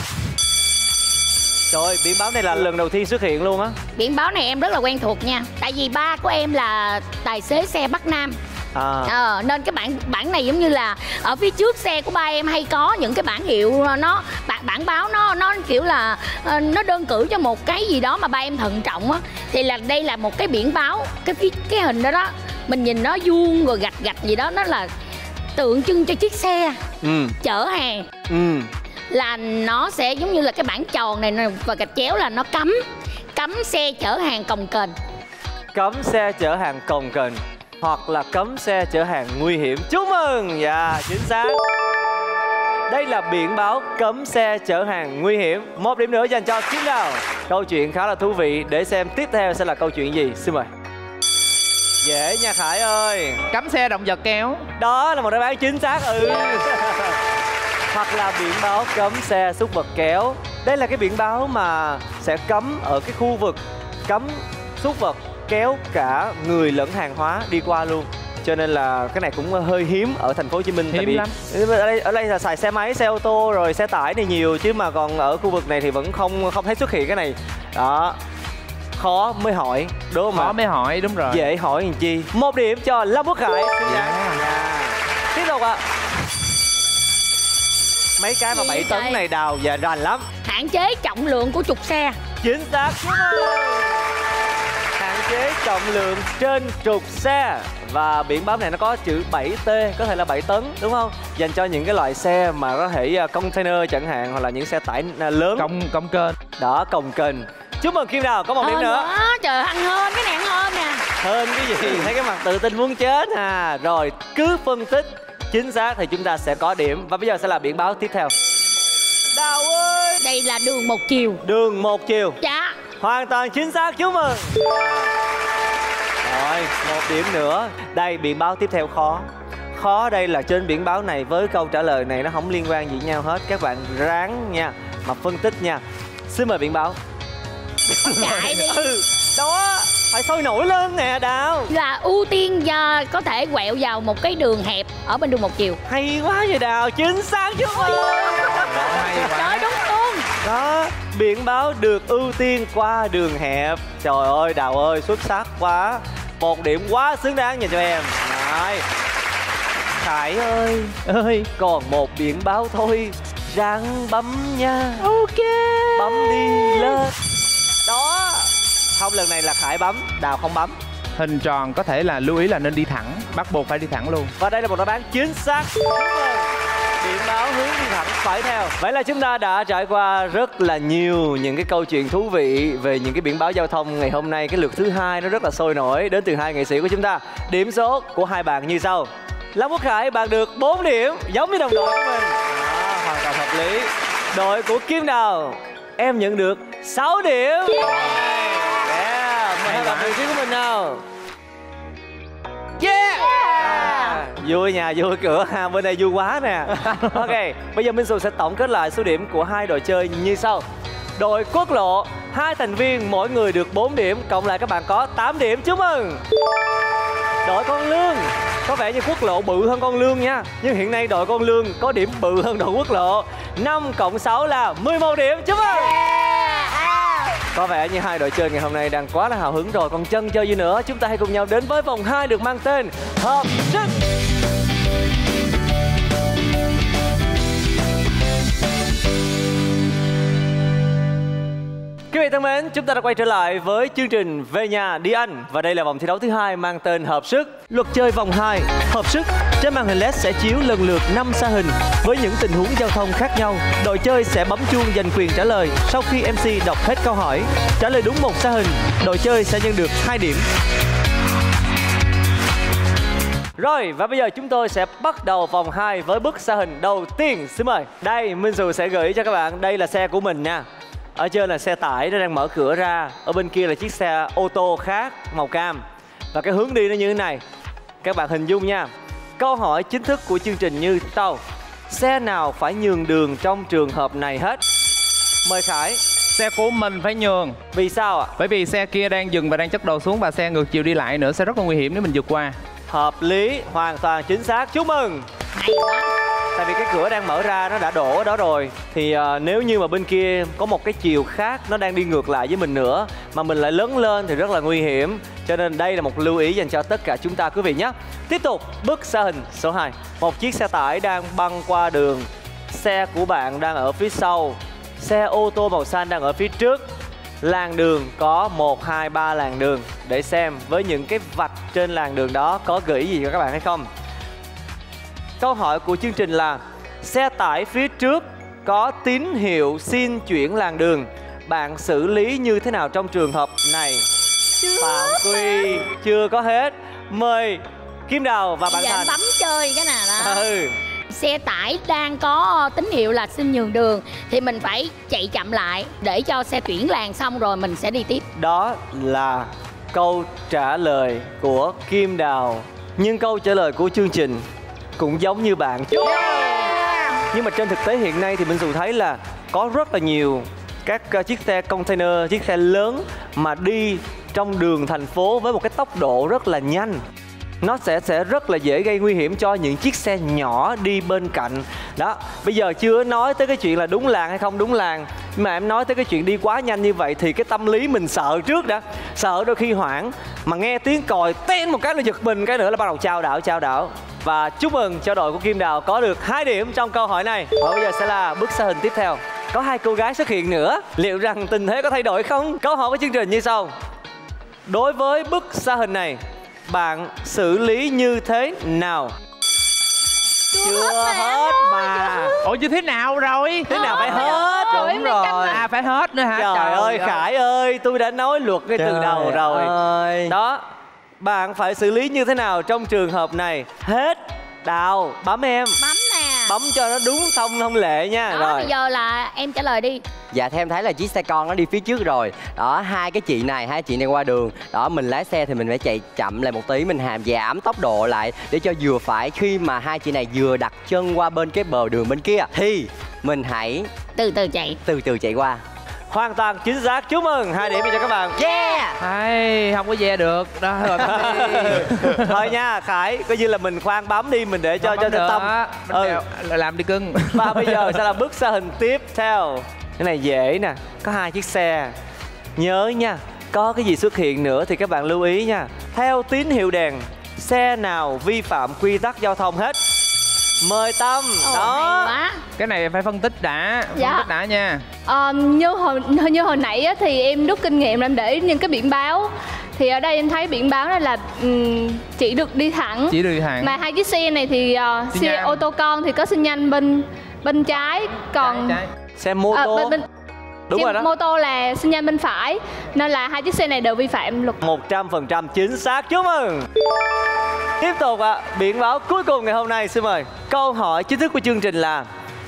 Trời ơi, biển báo này là lần đầu tiên xuất hiện luôn á. Biển báo này em rất là quen thuộc nha, tại vì ba của em là tài xế xe Bắc Nam. À. Ờ, nên cái bản bản này giống như là ở phía trước xe của ba em hay có những cái bản hiệu, nó bản bản báo nó nó kiểu là uh, nó đơn cử cho một cái gì đó mà ba em thận trọng á, thì là đây là một cái biển báo, cái cái, cái hình đó đó mình nhìn nó vuông rồi gạch gạch gì đó, nó là tượng trưng cho chiếc xe Ừ. chở hàng. Ừ. Là nó sẽ giống như là cái bảng tròn này và gạch chéo là nó cấm cấm xe chở hàng cồng kềnh. Cấm xe chở hàng cồng kềnh hoặc là cấm xe chở hàng nguy hiểm. Chúc mừng. Dạ, chính xác. Đây là biển báo cấm xe chở hàng nguy hiểm. Một điểm nữa dành cho Kim Đào. Câu chuyện khá là thú vị, để xem tiếp theo sẽ là câu chuyện gì. Xin mời. Dễ nha Khải ơi. Cấm xe động vật kéo. Đó là một đáp án chính xác. Ừ. Hoặc là biển báo cấm xe súc vật kéo. Đây là cái biển báo mà sẽ cấm ở cái khu vực cấm súc vật kéo cả người lẫn hàng hóa đi qua luôn. Cho nên là cái này cũng hơi hiếm ở thành phố Hồ Chí Minh. Hiếm tại vì lắm. ở đây ở đây là xài xe máy, xe ô tô rồi xe tải này nhiều, chứ mà còn ở khu vực này thì vẫn không không thấy xuất hiện cái này. Đó. Khó mới hỏi, đúng không Khó ạ? mới hỏi, đúng rồi. Dễ hỏi làm chi. Một điểm cho Lâm Quốc Khải. Yeah. Tiếp tục ạ. Mấy cái mà Gì bảy tấn vậy? này Đào và rành lắm. Hạn chế trọng lượng của trục xe. Chính xác. Chúc mừng. Hạn chế trọng lượng trên trục xe. Và biển báo này nó có chữ bảy T, có thể là bảy tấn đúng không? Dành cho những cái loại xe mà có thể container chẳng hạn, hoặc là những xe tải lớn. Công công kênh. Đó, cồng kềnh. Chúc mừng Kim Đào có một điểm Hên nữa. quá, trời ăn hên, cái này ăn hên nè. Hơn cái gì? Thấy cái mặt tự tin muốn chết à. Rồi cứ phân tích chính xác thì chúng ta sẽ có điểm. Và bây giờ sẽ là biển báo tiếp theo. Đào ơi. Đây là đường một chiều. Đường một chiều. Dạ. Hoàn toàn chính xác, chúc mừng. Rồi, một điểm nữa. Đây, biển báo tiếp theo khó. Khó đây là trên biển báo này với câu trả lời này nó không liên quan gì nhau hết. Các bạn ráng nha, mà phân tích nha. Xin mời biển báo. Chạy đi. Ừ, đó, phải sôi nổi lên nè Đào. Là ưu tiên và có thể quẹo vào một cái đường hẹp ở bên đường một chiều. Hay quá vậy Đào, chính xác chúc mừng. Hay quá. Trời đúng luôn. Đó, biển báo được ưu tiên qua đường hẹp. Trời ơi Đào ơi, xuất sắc quá. Một điểm quá xứng đáng dành cho em. Rồi. Khải ơi, ơi, còn một biển báo thôi. Ráng bấm nha. Ok. Bấm đi lên. Đó. Không, lần này là Khải bấm, Đào không bấm. Hình tròn có thể là lưu ý là nên đi thẳng, bắt buộc phải đi thẳng luôn. Và đây là một đáp án chính xác. Chúc mừng. Biển báo hướng đi thẳng phải theo. Vậy là chúng ta đã trải qua rất là nhiều những cái câu chuyện thú vị về những cái biển báo giao thông ngày hôm nay. Cái lượt thứ hai nó rất là sôi nổi đến từ hai nghệ sĩ của chúng ta. Điểm số của hai bạn như sau. Lâm Quốc Khải, bạn được bốn điểm, giống như đồng đội của mình. Đó, hoàn toàn hợp lý. Đội của Kim Đào, em nhận được sáu điểm. Yeah. Mời hai bạn vị trí của mình nào. Yeah. À, vui nhà, vui cửa ha, bên đây vui quá nè. Ok, bây giờ Minh Sù sẽ tổng kết lại số điểm của hai đội chơi như sau. Đội Quốc Lộ, hai thành viên mỗi người được bốn điểm, cộng lại các bạn có tám điểm. Chúc mừng. Đội Con Lương, có vẻ như Quốc Lộ bự hơn Con Lương nha, nhưng hiện nay đội Con Lương có điểm bự hơn đội Quốc Lộ. Năm cộng sáu là mười một điểm. Chúc mừng. Có vẻ như hai đội chơi ngày hôm nay đang quá là hào hứng rồi, còn chân chơi gì nữa. Chúng ta hãy cùng nhau đến với vòng hai được mang tên Hợp Sức. Quý vị thân mến, chúng ta đã quay trở lại với chương trình Về Nhà Đi Anh. Và đây là vòng thi đấu thứ hai mang tên Hợp Sức. Luật chơi vòng hai, Hợp Sức. Trên màn hình led sẽ chiếu lần lượt năm sa hình với những tình huống giao thông khác nhau. Đội chơi sẽ bấm chuông giành quyền trả lời sau khi em xê đọc hết câu hỏi. Trả lời đúng một sa hình, đội chơi sẽ nhận được hai điểm. Rồi, và bây giờ chúng tôi sẽ bắt đầu vòng hai với bức sa hình đầu tiên. Xin mời. Đây, Minh Sù sẽ gửi cho các bạn. Đây là xe của mình nha. Ở trên là xe tải, nó đang mở cửa ra. Ở bên kia là chiếc xe ô tô khác, màu cam. Và cái hướng đi nó như thế này. Các bạn hình dung nha. Câu hỏi chính thức của chương trình như sau. Xe nào phải nhường đường trong trường hợp này hết? Mời Khải. Xe của mình phải nhường. Vì sao ạ? Bởi vì xe kia đang dừng và đang chất đồ xuống, và xe ngược chiều đi lại nữa sẽ rất là nguy hiểm nếu mình vượt qua. Hợp lý, hoàn toàn chính xác. Chúc mừng. Hay quá. Tại vì cái cửa đang mở ra, nó đã đổ ở đó rồi. Thì uh, nếu như mà bên kia có một cái chiều khác, nó đang đi ngược lại với mình nữa, mà mình lại lấn lên thì rất là nguy hiểm. Cho nên đây là một lưu ý dành cho tất cả chúng ta quý vị nhé. Tiếp tục, bức sa hình số hai. Một chiếc xe tải đang băng qua đường. Xe của bạn đang ở phía sau. Xe ô tô màu xanh đang ở phía trước. Làn đường có một, hai, ba làn đường. Để xem với những cái vạch trên làn đường đó có gợi ý gì cho các bạn hay không. Câu hỏi của chương trình là xe tải phía trước có tín hiệu xin chuyển làn đường. Bạn xử lý như thế nào trong trường hợp này? Chưa Phạm Quy chưa có hết. Mời Kim Đào và bạn Giờ Thành. bấm chơi cái nào đó. Ừ. Xe tải đang có tín hiệu là xin nhường đường thì mình phải chạy chậm lại để cho xe chuyển làn xong rồi mình sẽ đi tiếp. Đó là câu trả lời của Kim Đào. Nhưng câu trả lời của chương trình cũng giống như bạn. Yeah. Nhưng mà trên thực tế hiện nay thì mình dù thấy là có rất là nhiều các uh, chiếc xe container, chiếc xe lớn mà đi trong đường thành phố với một cái tốc độ rất là nhanh. Nó sẽ sẽ rất là dễ gây nguy hiểm cho những chiếc xe nhỏ đi bên cạnh. Đó, bây giờ chưa nói tới cái chuyện là đúng làn hay không đúng làn, nhưng mà em nói tới cái chuyện đi quá nhanh như vậy thì cái tâm lý mình sợ trước đã. Sợ đôi khi hoảng mà nghe tiếng còi ten một cái là giật mình, cái nữa là bắt đầu chao đảo chao đảo. Và chúc mừng cho đội của Kim Đào có được hai điểm trong câu hỏi này. Và bây giờ sẽ là bức sa hình tiếp theo. Có hai cô gái xuất hiện nữa. Liệu rằng tình thế có thay đổi không? Câu hỏi của chương trình như sau. Đối với bức sa hình này, bạn xử lý như thế nào? Chưa, Chưa hết, hết mà. Ủa chứ thế nào rồi? Thế nào phải hết? Rồi, Đúng mấy canh rồi. À phải hết nữa hả? Trời ơi Khải ơi, tôi đã nói luật ngay từ đầu rồi. ơi. Đó, bạn phải xử lý như thế nào trong trường hợp này? Hết. Đào, bấm em. Bấm nè. Bấm cho nó đúng thông thông lệ nha. Đó, Rồi. bây giờ là em trả lời đi. Dạ theo em thấy là chiếc xe con nó đi phía trước rồi. Đó, hai cái chị này, hai chị này qua đường. Đó, mình lái xe thì mình phải chạy chậm lại một tí, mình hàm giảm tốc độ lại để cho vừa phải. Khi mà hai chị này vừa đặt chân qua bên cái bờ đường bên kia thì mình hãy Từ từ chạy. từ từ chạy qua. Hoàn toàn chính xác. Chúc mừng, hai điểm cho các bạn. Yeah. Hay, không có ve được. Đó rồi bấm đi. Thôi nha Khải, coi như là mình khoan bấm đi, mình để cho cho cho tâm. Ừ. Làm đi cưng. Và bây giờ sẽ là bước sa hình tiếp theo. Cái này dễ nè, có hai chiếc xe. Nhớ nha, có cái gì xuất hiện nữa thì các bạn lưu ý nha. Theo tín hiệu đèn, xe nào vi phạm quy tắc giao thông hết? Mời Tâm. Ồ, Đó. hay quá. Cái này phải phân tích đã. Phân Dạ. tích đã nha. Ờ, như hồi như hồi nãy á, thì em rút kinh nghiệm em để những cái biển báo. Thì ở đây em thấy biển báo này là um, chỉ được đi thẳng. Chỉ đi thẳng. Mà hai chiếc xe này thì uh, Xi xe nhan. ô tô con thì có xi nhan bên bên trái, còn Trái, trái. Xe mô à, tô. bên, bên Đúng xe rồi đó. mô tô là xi nhan bên phải, nên là hai chiếc xe này đều vi phạm luật. một trăm phần trăm chính xác. Chúc mừng. Tiếp tục ạ, à, biển báo cuối cùng ngày hôm nay xin mời. Câu hỏi chính thức của chương trình là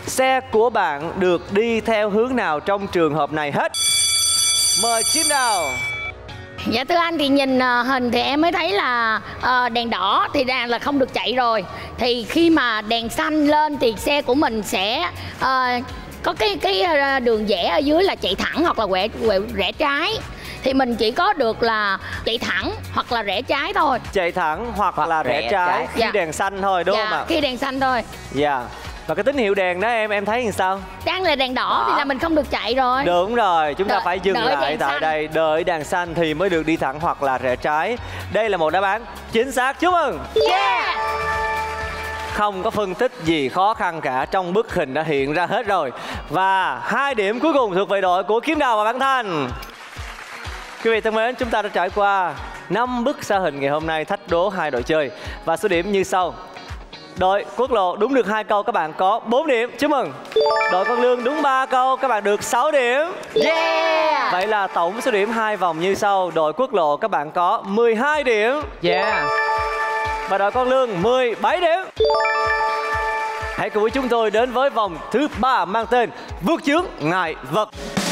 xe của bạn được đi theo hướng nào trong trường hợp này hết? Mời Kim Đào. Dạ thưa anh, thì nhìn uh, hình thì em mới thấy là uh, đèn đỏ thì đang là không được chạy rồi. Thì khi mà đèn xanh lên thì xe của mình sẽ uh, có cái cái uh, đường rẽ ở dưới là chạy thẳng hoặc là quẹ, quẹ, rẽ trái. Thì mình chỉ có được là chạy thẳng hoặc là rẽ trái thôi. Chạy thẳng hoặc, Hoặc là rẽ, rẽ trái, trái. khi Dạ. đèn xanh thôi đúng dạ, không ạ? khi đèn xanh thôi. Dạ. Và cái tín hiệu đèn đó em em thấy như sao? Đang là đèn đỏ Đó. thì là mình không được chạy rồi. Đúng rồi, chúng ta Đợi- phải dừng đợi lại đèn tại xanh. đây, đợi đèn xanh thì mới được đi thẳng hoặc là rẽ trái. Đây là một đáp án chính xác, chúc mừng. Yeah. Không có phân tích gì khó khăn cả, trong bức hình đã hiện ra hết rồi. Và hai điểm cuối cùng thuộc về đội của Kim Đào và Bạn Thanh. Quý vị thân mến, chúng ta đã trải qua năm bức xa hình ngày hôm nay thách đố hai đội chơi. Và số điểm như sau. Đội Quốc Lộ đúng được hai câu, các bạn có bốn điểm, chúc mừng. Đội Con Lương đúng ba câu, các bạn được sáu điểm. Yeah. Vậy là tổng số điểm hai vòng như sau. Đội Quốc Lộ các bạn có mười hai điểm. Yeah. Và đội Con Lương mười bảy điểm. Hãy cùng với chúng tôi đến với vòng thứ ba mang tên vượt chướng ngại vật.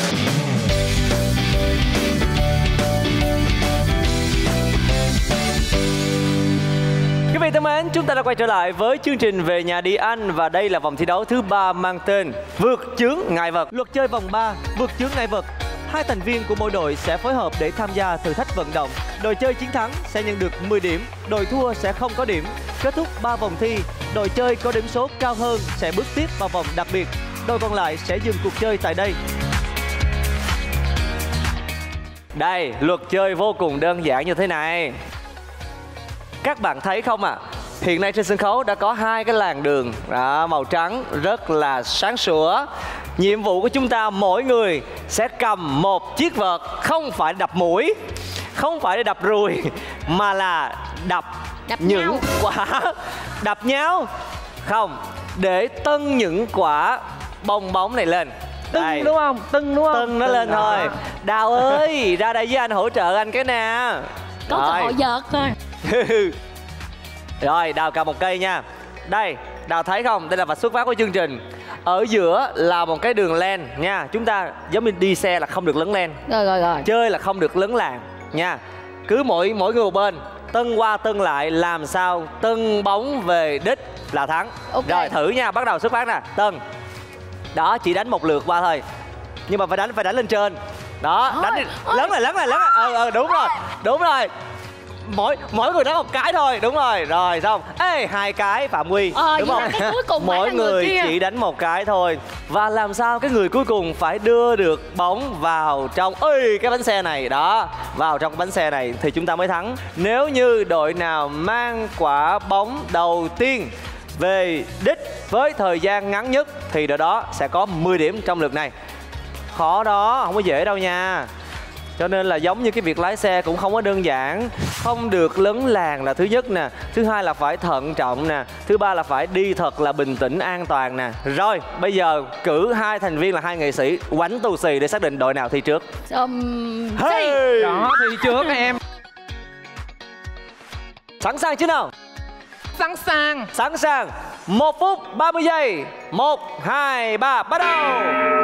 Quý vị thân mến, chúng ta đã quay trở lại với chương trình Về Nhà Đi Ăn. Và đây là vòng thi đấu thứ ba mang tên vượt chướng ngại vật. Luật chơi vòng ba, vượt chướng ngại vật. Hai thành viên của mỗi đội sẽ phối hợp để tham gia thử thách vận động. Đội chơi chiến thắng sẽ nhận được mười điểm, đội thua sẽ không có điểm. Kết thúc ba vòng thi, đội chơi có điểm số cao hơn sẽ bước tiếp vào vòng đặc biệt. Đội còn lại sẽ dừng cuộc chơi tại đây. Đây, luật chơi vô cùng đơn giản như thế này. Các bạn thấy không ạ? À? Hiện nay trên sân khấu đã có hai cái làn đường đó, màu trắng rất là sáng sủa. Nhiệm vụ của chúng ta mỗi người sẽ cầm một chiếc vợt, không phải đập mũi, không phải để đập ruồi, mà là đập, Đập những nhau. quả đập nhau. Không, để tâng những quả bong bóng này lên. Tưng Đây. đúng không? Tưng đúng không? Tâng nó lên thôi. Đào ơi, ra đây với anh hỗ trợ anh cái nè. Có cơ Rồi. hội vợt thôi. Rồi, Đào cầm một cây nha. Đây, Đào thấy không? Đây là vạch xuất phát của chương trình. Ở giữa là một cái đường len nha. Chúng ta giống như đi xe là không được lấn len. Rồi rồi rồi. Chơi là không được lấn làn nha. Cứ mỗi mỗi người một bên, tân qua tân lại, làm sao tân bóng về đích là thắng. Ok. Rồi thử nha, bắt đầu xuất phát nè. Tân. Đó, chỉ đánh một lượt qua thôi. Nhưng mà phải đánh phải đánh lên trên. Đó, Ôi, đánh đi. ôi. Lớn rồi, lớn rồi, lớn rồi. Ờ ờ đúng rồi. Đúng rồi. Mỗi mỗi người đánh một cái thôi, đúng rồi. Rồi xong. Ê, hai cái Phạm Huy, Ờ, đúng vậy không? là cái cuối cùng phải Mỗi là người người kia. chỉ đánh một cái thôi. Và làm sao cái người cuối cùng phải đưa được bóng vào trong ơi cái bánh xe này đó, vào trong bánh xe này thì chúng ta mới thắng. Nếu như đội nào mang quả bóng đầu tiên về đích với thời gian ngắn nhất thì đội đó sẽ có mười điểm trong lượt này. Khó đó, không có dễ đâu nha. Cho nên là giống như cái việc lái xe cũng không có đơn giản. Không được lấn làn là thứ nhất nè. Thứ hai là phải thận trọng nè. Thứ ba là phải đi thật là bình tĩnh, an toàn nè. Rồi, bây giờ cử hai thành viên là hai nghệ sĩ quánh tù xì để xác định đội nào thi trước. Um, Hey! Đó, thì trước em. Sẵn sàng chứ nào? Sẵn sàng. Sẵn sàng. Một phút ba mươi giây. Một, hai, ba, bắt đầu.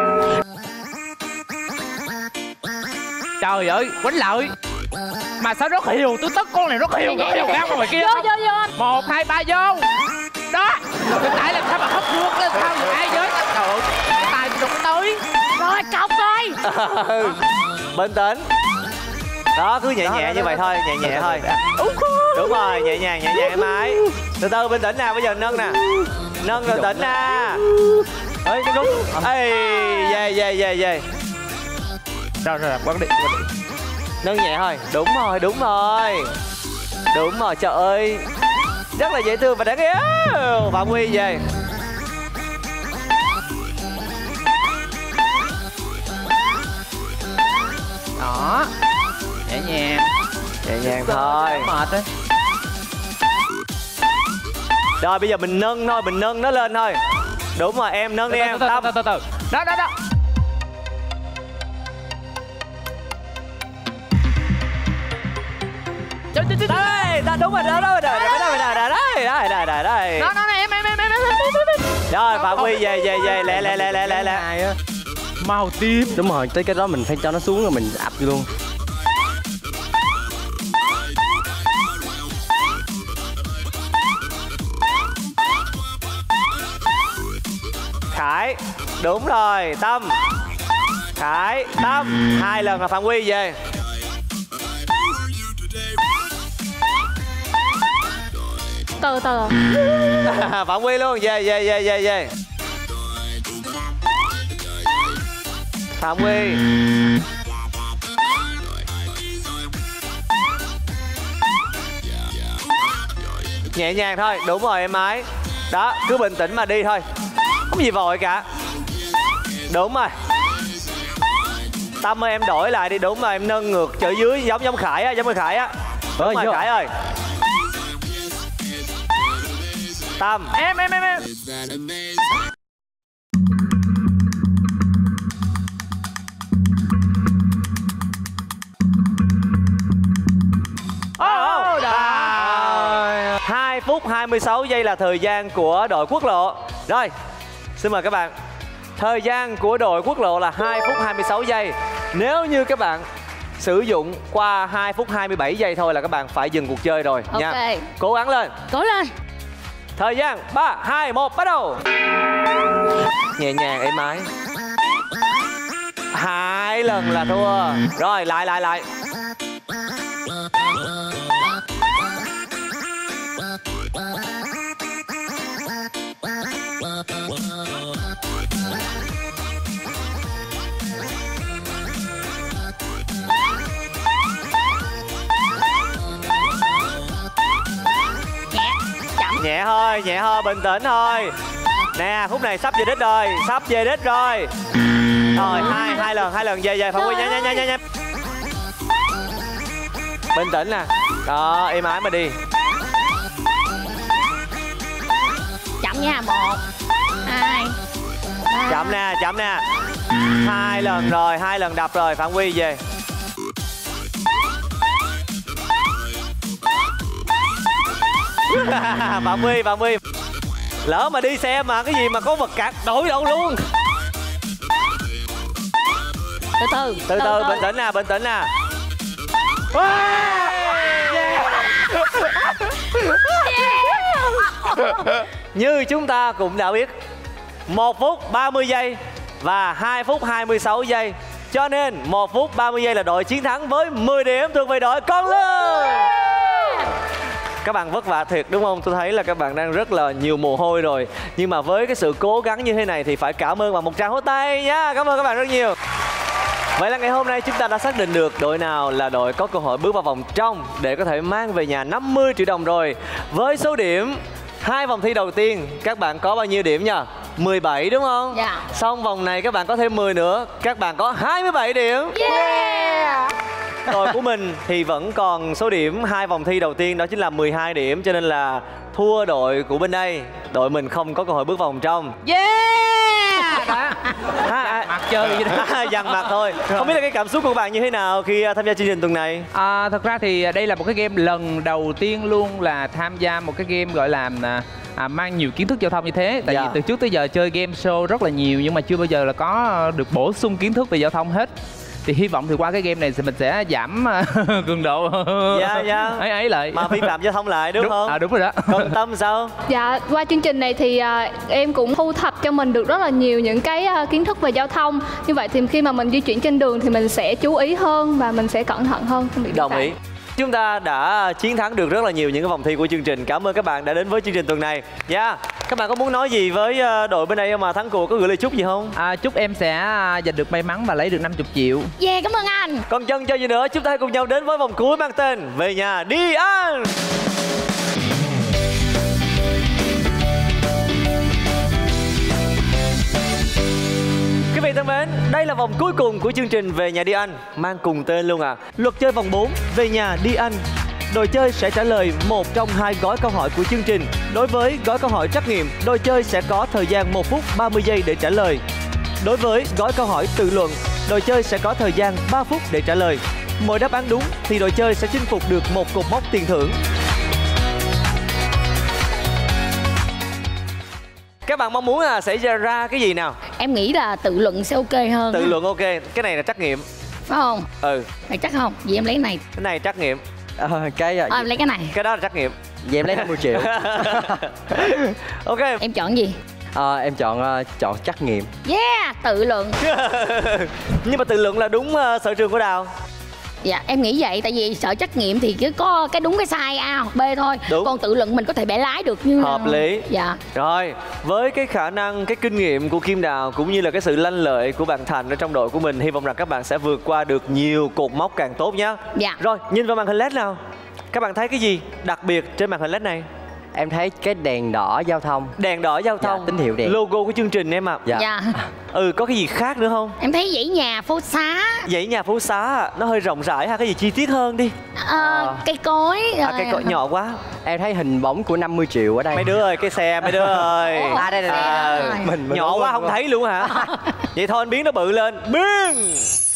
Trời ơi, quánh lợi. Mà sao rất hiền, tôi tất con này rất hiền, rất hiền gác ngoài kia. Vô vô vô. Một, hai, ba, vô. Đó. Tại là sao mà hất nước lên sao vậy ai với. Trời ơi, tài tôi đụng tới. Rồi cọc coi. Bình tĩnh. Đó, cứ nhẹ nhẹ như vậy thôi, nhẹ nhẹ thôi. Đúng rồi, nhẹ nhàng, nhẹ nhàng em ái. Từ từ, bình tĩnh nè, bây giờ nâng nè. Nâng rồi tỉnh nè. Ê, nó đúng. Ê, về, về, về, về. Rồi, rồi, quăng đi, quăng đi. Nâng nhẹ thôi. Đúng rồi, đúng rồi. Đúng rồi, trời ơi. Rất là dễ thương và đáng yêu. Phạm Huy về. Đó. Nhẹ nhàng. Nhẹ nhàng thôi. Mệt đấy. Rồi bây giờ mình nâng thôi, mình nâng nó lên thôi. Đúng rồi, em nâng đi em. Từ Tâm. từ, từ từ. Đó, đó, đó. Đây, ta đúng rồi, đó, đó, đó, đó, đó, đó, đó, đây, đây, đây, đây, đây. Đó, đó, này, em, em, em, em, em, em, em. Rồi Phạm Huy về về về lẹ lẹ lẹ lẹ lẹ lẹ. Màu tím. Đúng rồi, tới cái đó mình phải cho nó xuống rồi mình ập luôn. Khải, đúng rồi. Tâm, Khải, Tâm. Hai lần là Phạm Huy về. Từ từ. Phạm Huy luôn, về về về về về. Phạm Huy. Nhẹ nhàng thôi, đúng rồi em ái. Đó, cứ bình tĩnh mà đi thôi. Không gì vội cả. Đúng rồi. Tâm ơi em đổi lại đi, đúng rồi em nâng ngược trở dưới giống giống Khải á, giống như Khải á. Đúng rồi Khải ơi. Tâm. Em em em em. Oh, đã. hai phút hai mươi sáu giây là thời gian của đội Quốc lộ. Rồi, xin mời các bạn. Thời gian của đội Quốc lộ là hai phút hai mươi sáu giây. Nếu như các bạn sử dụng qua hai phút hai mươi bảy giây thôi là các bạn phải dừng cuộc chơi rồi Ok. nha. Cố gắng lên. Cố lên. Thời gian ba, hai, một, bắt đầu. Nhẹ nhàng êm ái. Hai lần là thua. Rồi, lại lại lại. Nhẹ thôi, nhẹ thôi, bình tĩnh thôi. Nè, khúc này sắp về đích rồi, sắp về đích rồi. Rồi, hai, hai lần, hai lần về về, Phạm Huy nhanh nhanh nhanh nhanh nhanh. Bình tĩnh nè. Đó, êm ái mà đi. Chậm nha, một, hai, ba. Chậm nè, chậm nè. Hai lần rồi, hai lần đập rồi, Phạm Huy về. Phạm Huy, Phạm Huy. Lỡ mà đi xe mà cái gì mà có vật cản đổi đâu luôn. Từ từ. Từ từ, bình tĩnh nè, bình tĩnh nè. Như chúng ta cũng đã biết, một phút ba mươi giây và hai phút hai mươi sáu giây. Cho nên một phút ba mươi giây là đội chiến thắng với mười điểm thuộc về đội Con Lươn. Các bạn vất vả thiệt đúng không? Tôi thấy là các bạn đang rất là nhiều mồ hôi rồi. Nhưng mà với cái sự cố gắng như thế này thì phải cảm ơn bằng một tràng hô tay nhá. Cảm ơn các bạn rất nhiều. Vậy là ngày hôm nay chúng ta đã xác định được đội nào là đội có cơ hội bước vào vòng trong để có thể mang về nhà năm mươi triệu đồng rồi. Với số điểm hai vòng thi đầu tiên các bạn có bao nhiêu điểm nhỉ? mười bảy đúng không? Dạ. Xong vòng này các bạn có thêm mười nữa, các bạn có hai mươi bảy điểm. Yeah. Đội của mình thì vẫn còn số điểm hai vòng thi đầu tiên, đó chính là mười hai điểm, cho nên là thua đội của bên đây. Đội mình không có cơ hội bước vào vòng trong. Yeah. Đó. À, Mặt chơi vậy đó. dằn mặt thôi. Không biết là cái cảm xúc của các bạn như thế nào khi tham gia chương trình tuần này? À, thật ra thì đây là một cái game lần đầu tiên luôn là tham gia một cái game gọi là à, mang nhiều kiến thức giao thông như thế. Tại dạ. vì từ trước tới giờ chơi game show rất là nhiều nhưng mà chưa bao giờ là có được bổ sung kiến thức về giao thông hết. Thì hy vọng thì qua cái game này thì mình sẽ giảm cường độ dạ, dạ. ấy ấy lại mà vi phạm giao thông lại đúng, đúng không? À đúng rồi đó. Còn Tâm sao? Dạ, qua chương trình này thì à, em cũng thu thập cho mình được rất là nhiều những cái à, kiến thức về giao thông. Như vậy thì khi mà mình di chuyển trên đường thì mình sẽ chú ý hơn và mình sẽ cẩn thận hơn không bị vi Đồng phạm. ý. Chúng ta đã chiến thắng được rất là nhiều những cái vòng thi của chương trình. Cảm ơn các bạn đã đến với chương trình tuần này. Dạ. Yeah. Các bạn có muốn nói gì với đội bên đây mà thắng cuộc, có gửi lời chúc gì không? À, chúc em sẽ giành được may mắn và lấy được năm mươi triệu. Yeah, cảm ơn anh. Còn chân cho gì nữa, chúng ta hãy cùng nhau đến với vòng cuối mang tên Về Nhà Đi Ăn. Quý vị thân mến, đây là vòng cuối cùng của chương trình Về Nhà Đi Ăn, mang cùng tên luôn à. Luật chơi vòng bốn, Về Nhà Đi Ăn. Đội chơi sẽ trả lời một trong hai gói câu hỏi của chương trình. Đối với gói câu hỏi trắc nghiệm, đội chơi sẽ có thời gian một phút ba mươi giây để trả lời. Đối với gói câu hỏi tự luận, đội chơi sẽ có thời gian ba phút để trả lời. Mỗi đáp án đúng thì đội chơi sẽ chinh phục được một cột mốc tiền thưởng. Các bạn mong muốn là sẽ ra, ra cái gì nào? Em nghĩ là tự luận sẽ ok hơn. Tự ha. luận ok, cái này là trắc nghiệm. Phải không? Ừ, Mày chắc không? Vì em lấy cái này. cái này trắc nghiệm. Ờ, cái Ờ, em lấy cái này. Cái đó là trắc nghiệm. vậy em lấy năm mươi triệu. Ok. Em chọn gì? Ờ, em chọn ờ, chọn trắc nghiệm. Yeah, tự luận. Nhưng mà tự luận là đúng uh, sở trường của Đào. Dạ, em nghĩ vậy. Tại vì sợ trắc nghiệm thì cứ có cái đúng cái sai A hoặc B thôi. Đúng. Còn tự luận mình có thể bẻ lái được như Hợp lý. Dạ. Rồi, với cái khả năng, cái kinh nghiệm của Kim Đào cũng như là cái sự lanh lợi của bạn Thành ở trong đội của mình, hy vọng rằng các bạn sẽ vượt qua được nhiều cột mốc càng tốt nhé. Dạ. Rồi, nhìn vào màn hình led nào. Các bạn thấy cái gì đặc biệt trên màn hình led này? Em thấy cái đèn đỏ giao thông. Đèn đỏ giao Dạ, thông. tín hiệu đèn. Logo của chương trình em ạ. Dạ. Dạ. Ừ, có cái gì khác nữa không? Em thấy dãy nhà phố xá. Dãy nhà phố xá nó hơi rộng rãi ha, cái gì chi tiết hơn đi. Ờ, cây cối. À, rồi- cái cọ nhỏ quá. Em thấy hình bóng của năm mươi triệu ở đây. Mấy đứa ơi, cái xe mấy đứa ơi. Ồ, À, đây, đây, đây. xe Mình- rồi. mình Nhỏ quên quá quên không quên. thấy luôn hả? Vậy thôi anh biến nó bự lên. Biến.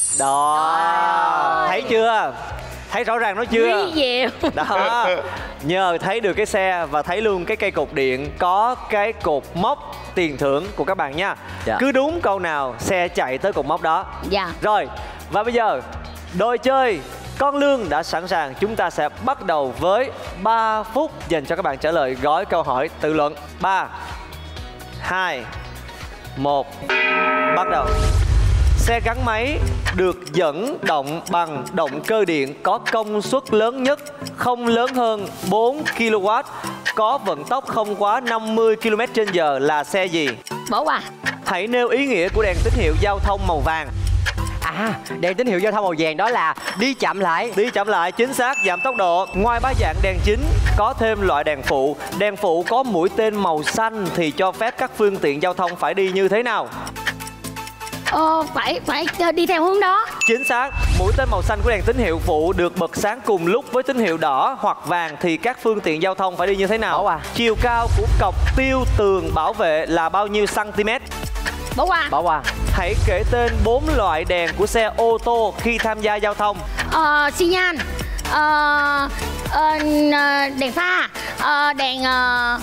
Đó. Thấy chưa? Thấy rõ ràng nó chưa? Quý diệu. Đó. Nhờ thấy được cái xe và thấy luôn cái cây cột điện có cái cột mốc tiền thưởng của các bạn nha. Dạ. Cứ đúng câu nào xe chạy tới cột mốc đó. Dạ. Rồi, và bây giờ đội chơi Con Lương đã sẵn sàng. Chúng ta sẽ bắt đầu với ba phút dành cho các bạn trả lời gói câu hỏi tự luận. Ba, hai, một, bắt đầu. Xe gắn máy được dẫn động bằng động cơ điện có công suất lớn nhất, không lớn hơn bốn ki lô oát, có vận tốc không quá năm mươi ki lô mét trên giờ là xe gì? Bỏ qua. Hãy nêu ý nghĩa của đèn tín hiệu giao thông màu vàng. À, đèn tín hiệu giao thông màu vàng đó là đi chậm lại. Đi chậm lại, chính xác, giảm tốc độ. Ngoài ba dạng đèn chính, có thêm loại đèn phụ. Đèn phụ có mũi tên màu xanh thì cho phép các phương tiện giao thông phải đi như thế nào? Ờ, phải phải đi theo hướng đó. Chính xác, mũi tên màu xanh của đèn tín hiệu phụ được bật sáng cùng lúc với tín hiệu đỏ hoặc vàng thì các phương tiện giao thông phải đi như thế nào? Bỏ qua. Chiều cao của cọc tiêu tường bảo vệ là bao nhiêu cm? Bỏ qua. Bỏ qua. Hãy kể tên bốn loại đèn của xe ô tô khi tham gia giao thông. Ờ, xi nhan. Ờ, ờ, đèn pha. Ờ, đèn... Ờ...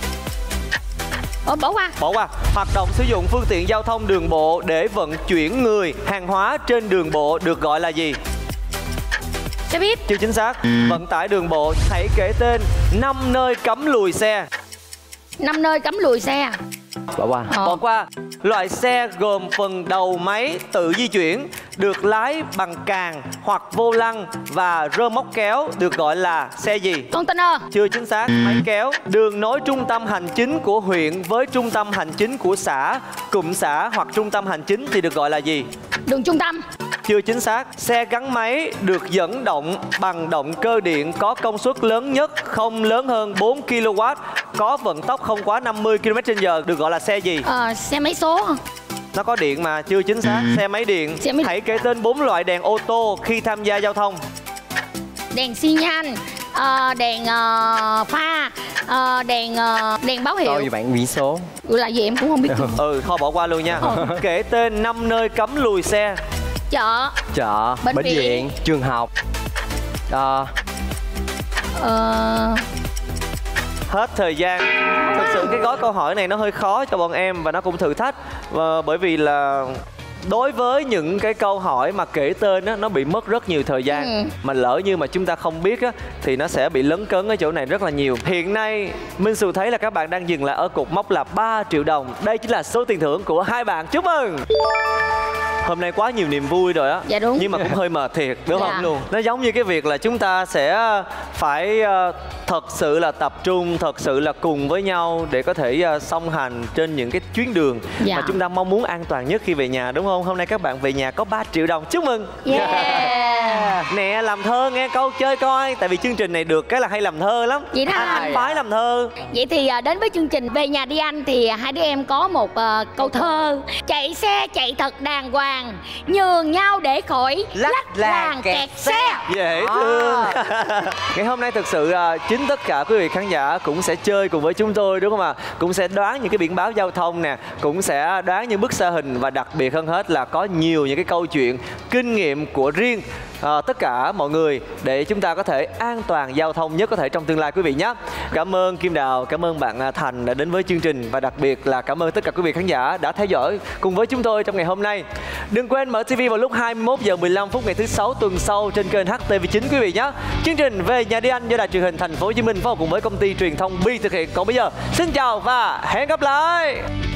Ờ, bỏ qua. Bỏ qua. Hoạt động sử dụng phương tiện giao thông đường bộ để vận chuyển người, hàng hóa trên đường bộ được gọi là gì? Xe buýt. Chưa chính xác. Vận tải đường bộ. Hãy kể tên năm nơi cấm lùi xe. Năm nơi cấm lùi xe. Bỏ qua. Ờ. Bỏ qua. Loại xe gồm phần đầu máy tự di chuyển, được lái bằng càng hoặc vô lăng và rơ móc kéo được gọi là xe gì? Container. Chưa chính xác. Máy kéo. Đường nối trung tâm hành chính của huyện với trung tâm hành chính của xã, cụm xã hoặc trung tâm hành chính thì được gọi là gì? Đường trung tâm. Chưa chính xác. Xe gắn máy được dẫn động bằng động cơ điện có công suất lớn nhất, không lớn hơn bốn ki lô oát, có vận tốc không quá năm mươi ki lô mét trên giờ được gọi là xe gì? Ờ, xe máy số. Nó có điện mà. Chưa chính xác. Xe máy điện. Xe máy- Hãy kể tên bốn loại đèn ô tô khi tham gia giao thông. Đèn xi nhan. Ờ, đèn ờ, pha. Ờ, đèn ờ, đèn báo hiệu. Coi bạn biển số. Gọi là gì em cũng không biết. Ừ, thôi bỏ qua luôn nha. Kể tên năm nơi cấm lùi xe. Chợ. Chợ. Bệnh Bệnh viện. viện. Trường học. Ờ, Ờ, Hết thời gian. Thực sự cái gói câu hỏi này nó hơi khó cho bọn em và nó cũng thử thách, và bởi vì là đối với những cái câu hỏi mà kể tên á, nó bị mất rất nhiều thời gian. Ừ. Mà lỡ như mà chúng ta không biết á, thì nó sẽ bị lấn cấn ở chỗ này rất là nhiều. Hiện nay Minh Xù thấy là các bạn đang dừng lại ở cột mốc là ba triệu đồng. Đây chính là số tiền thưởng của hai bạn. Chúc mừng. Hôm nay quá nhiều niềm vui rồi á. Dạ đúng. Nhưng mà cũng hơi mệt thiệt, đúng Dạ. không luôn? Nó giống như cái việc là chúng ta sẽ phải ờ, thật sự là tập trung, thật sự là cùng với nhau để có thể ờ, song hành trên những cái chuyến đường Dạ. mà chúng ta mong muốn an toàn nhất khi về nhà, đúng không? Hôm nay các bạn về nhà có ba triệu đồng. Chúc mừng. yeah. Nè, làm thơ nghe câu chơi coi. Tại vì chương trình này được cái là hay làm thơ lắm. Vậy đó Anh, hả? anh phái làm thơ. Vậy thì à, đến với chương trình Về Nhà Đi Anh thì hai đứa em có một à, câu thơ. Chạy xe chạy thật đàng hoàng, nhường nhau để khỏi lách làng kẹt xe. Dễ thương. Ngày hôm nay thực sự à, chính tất cả quý vị khán giả cũng sẽ chơi cùng với chúng tôi, đúng không ạ? Cũng sẽ đoán những cái biển báo giao thông nè, cũng sẽ đoán những bức xạ hình, và đặc biệt hơn hết là có nhiều những cái câu chuyện kinh nghiệm của riêng à, tất cả mọi người để chúng ta có thể an toàn giao thông nhất có thể trong tương lai quý vị nhé. Cảm ơn Kim Đào, cảm ơn bạn Thành đã đến với chương trình và đặc biệt là cảm ơn tất cả quý vị khán giả đã theo dõi cùng với chúng tôi trong ngày hôm nay. Đừng quên mở ti vi vào lúc hai mươi mốt giờ mười lăm phút ngày thứ sáu tuần sau trên kênh H T V chín quý vị nhé. Chương trình Về Nhà Đi Anh do Đài Truyền hình Thành phố Hồ Chí Minh phối hợp cùng với công ty truyền thông Bi thực hiện. Còn bây giờ xin chào và hẹn gặp lại.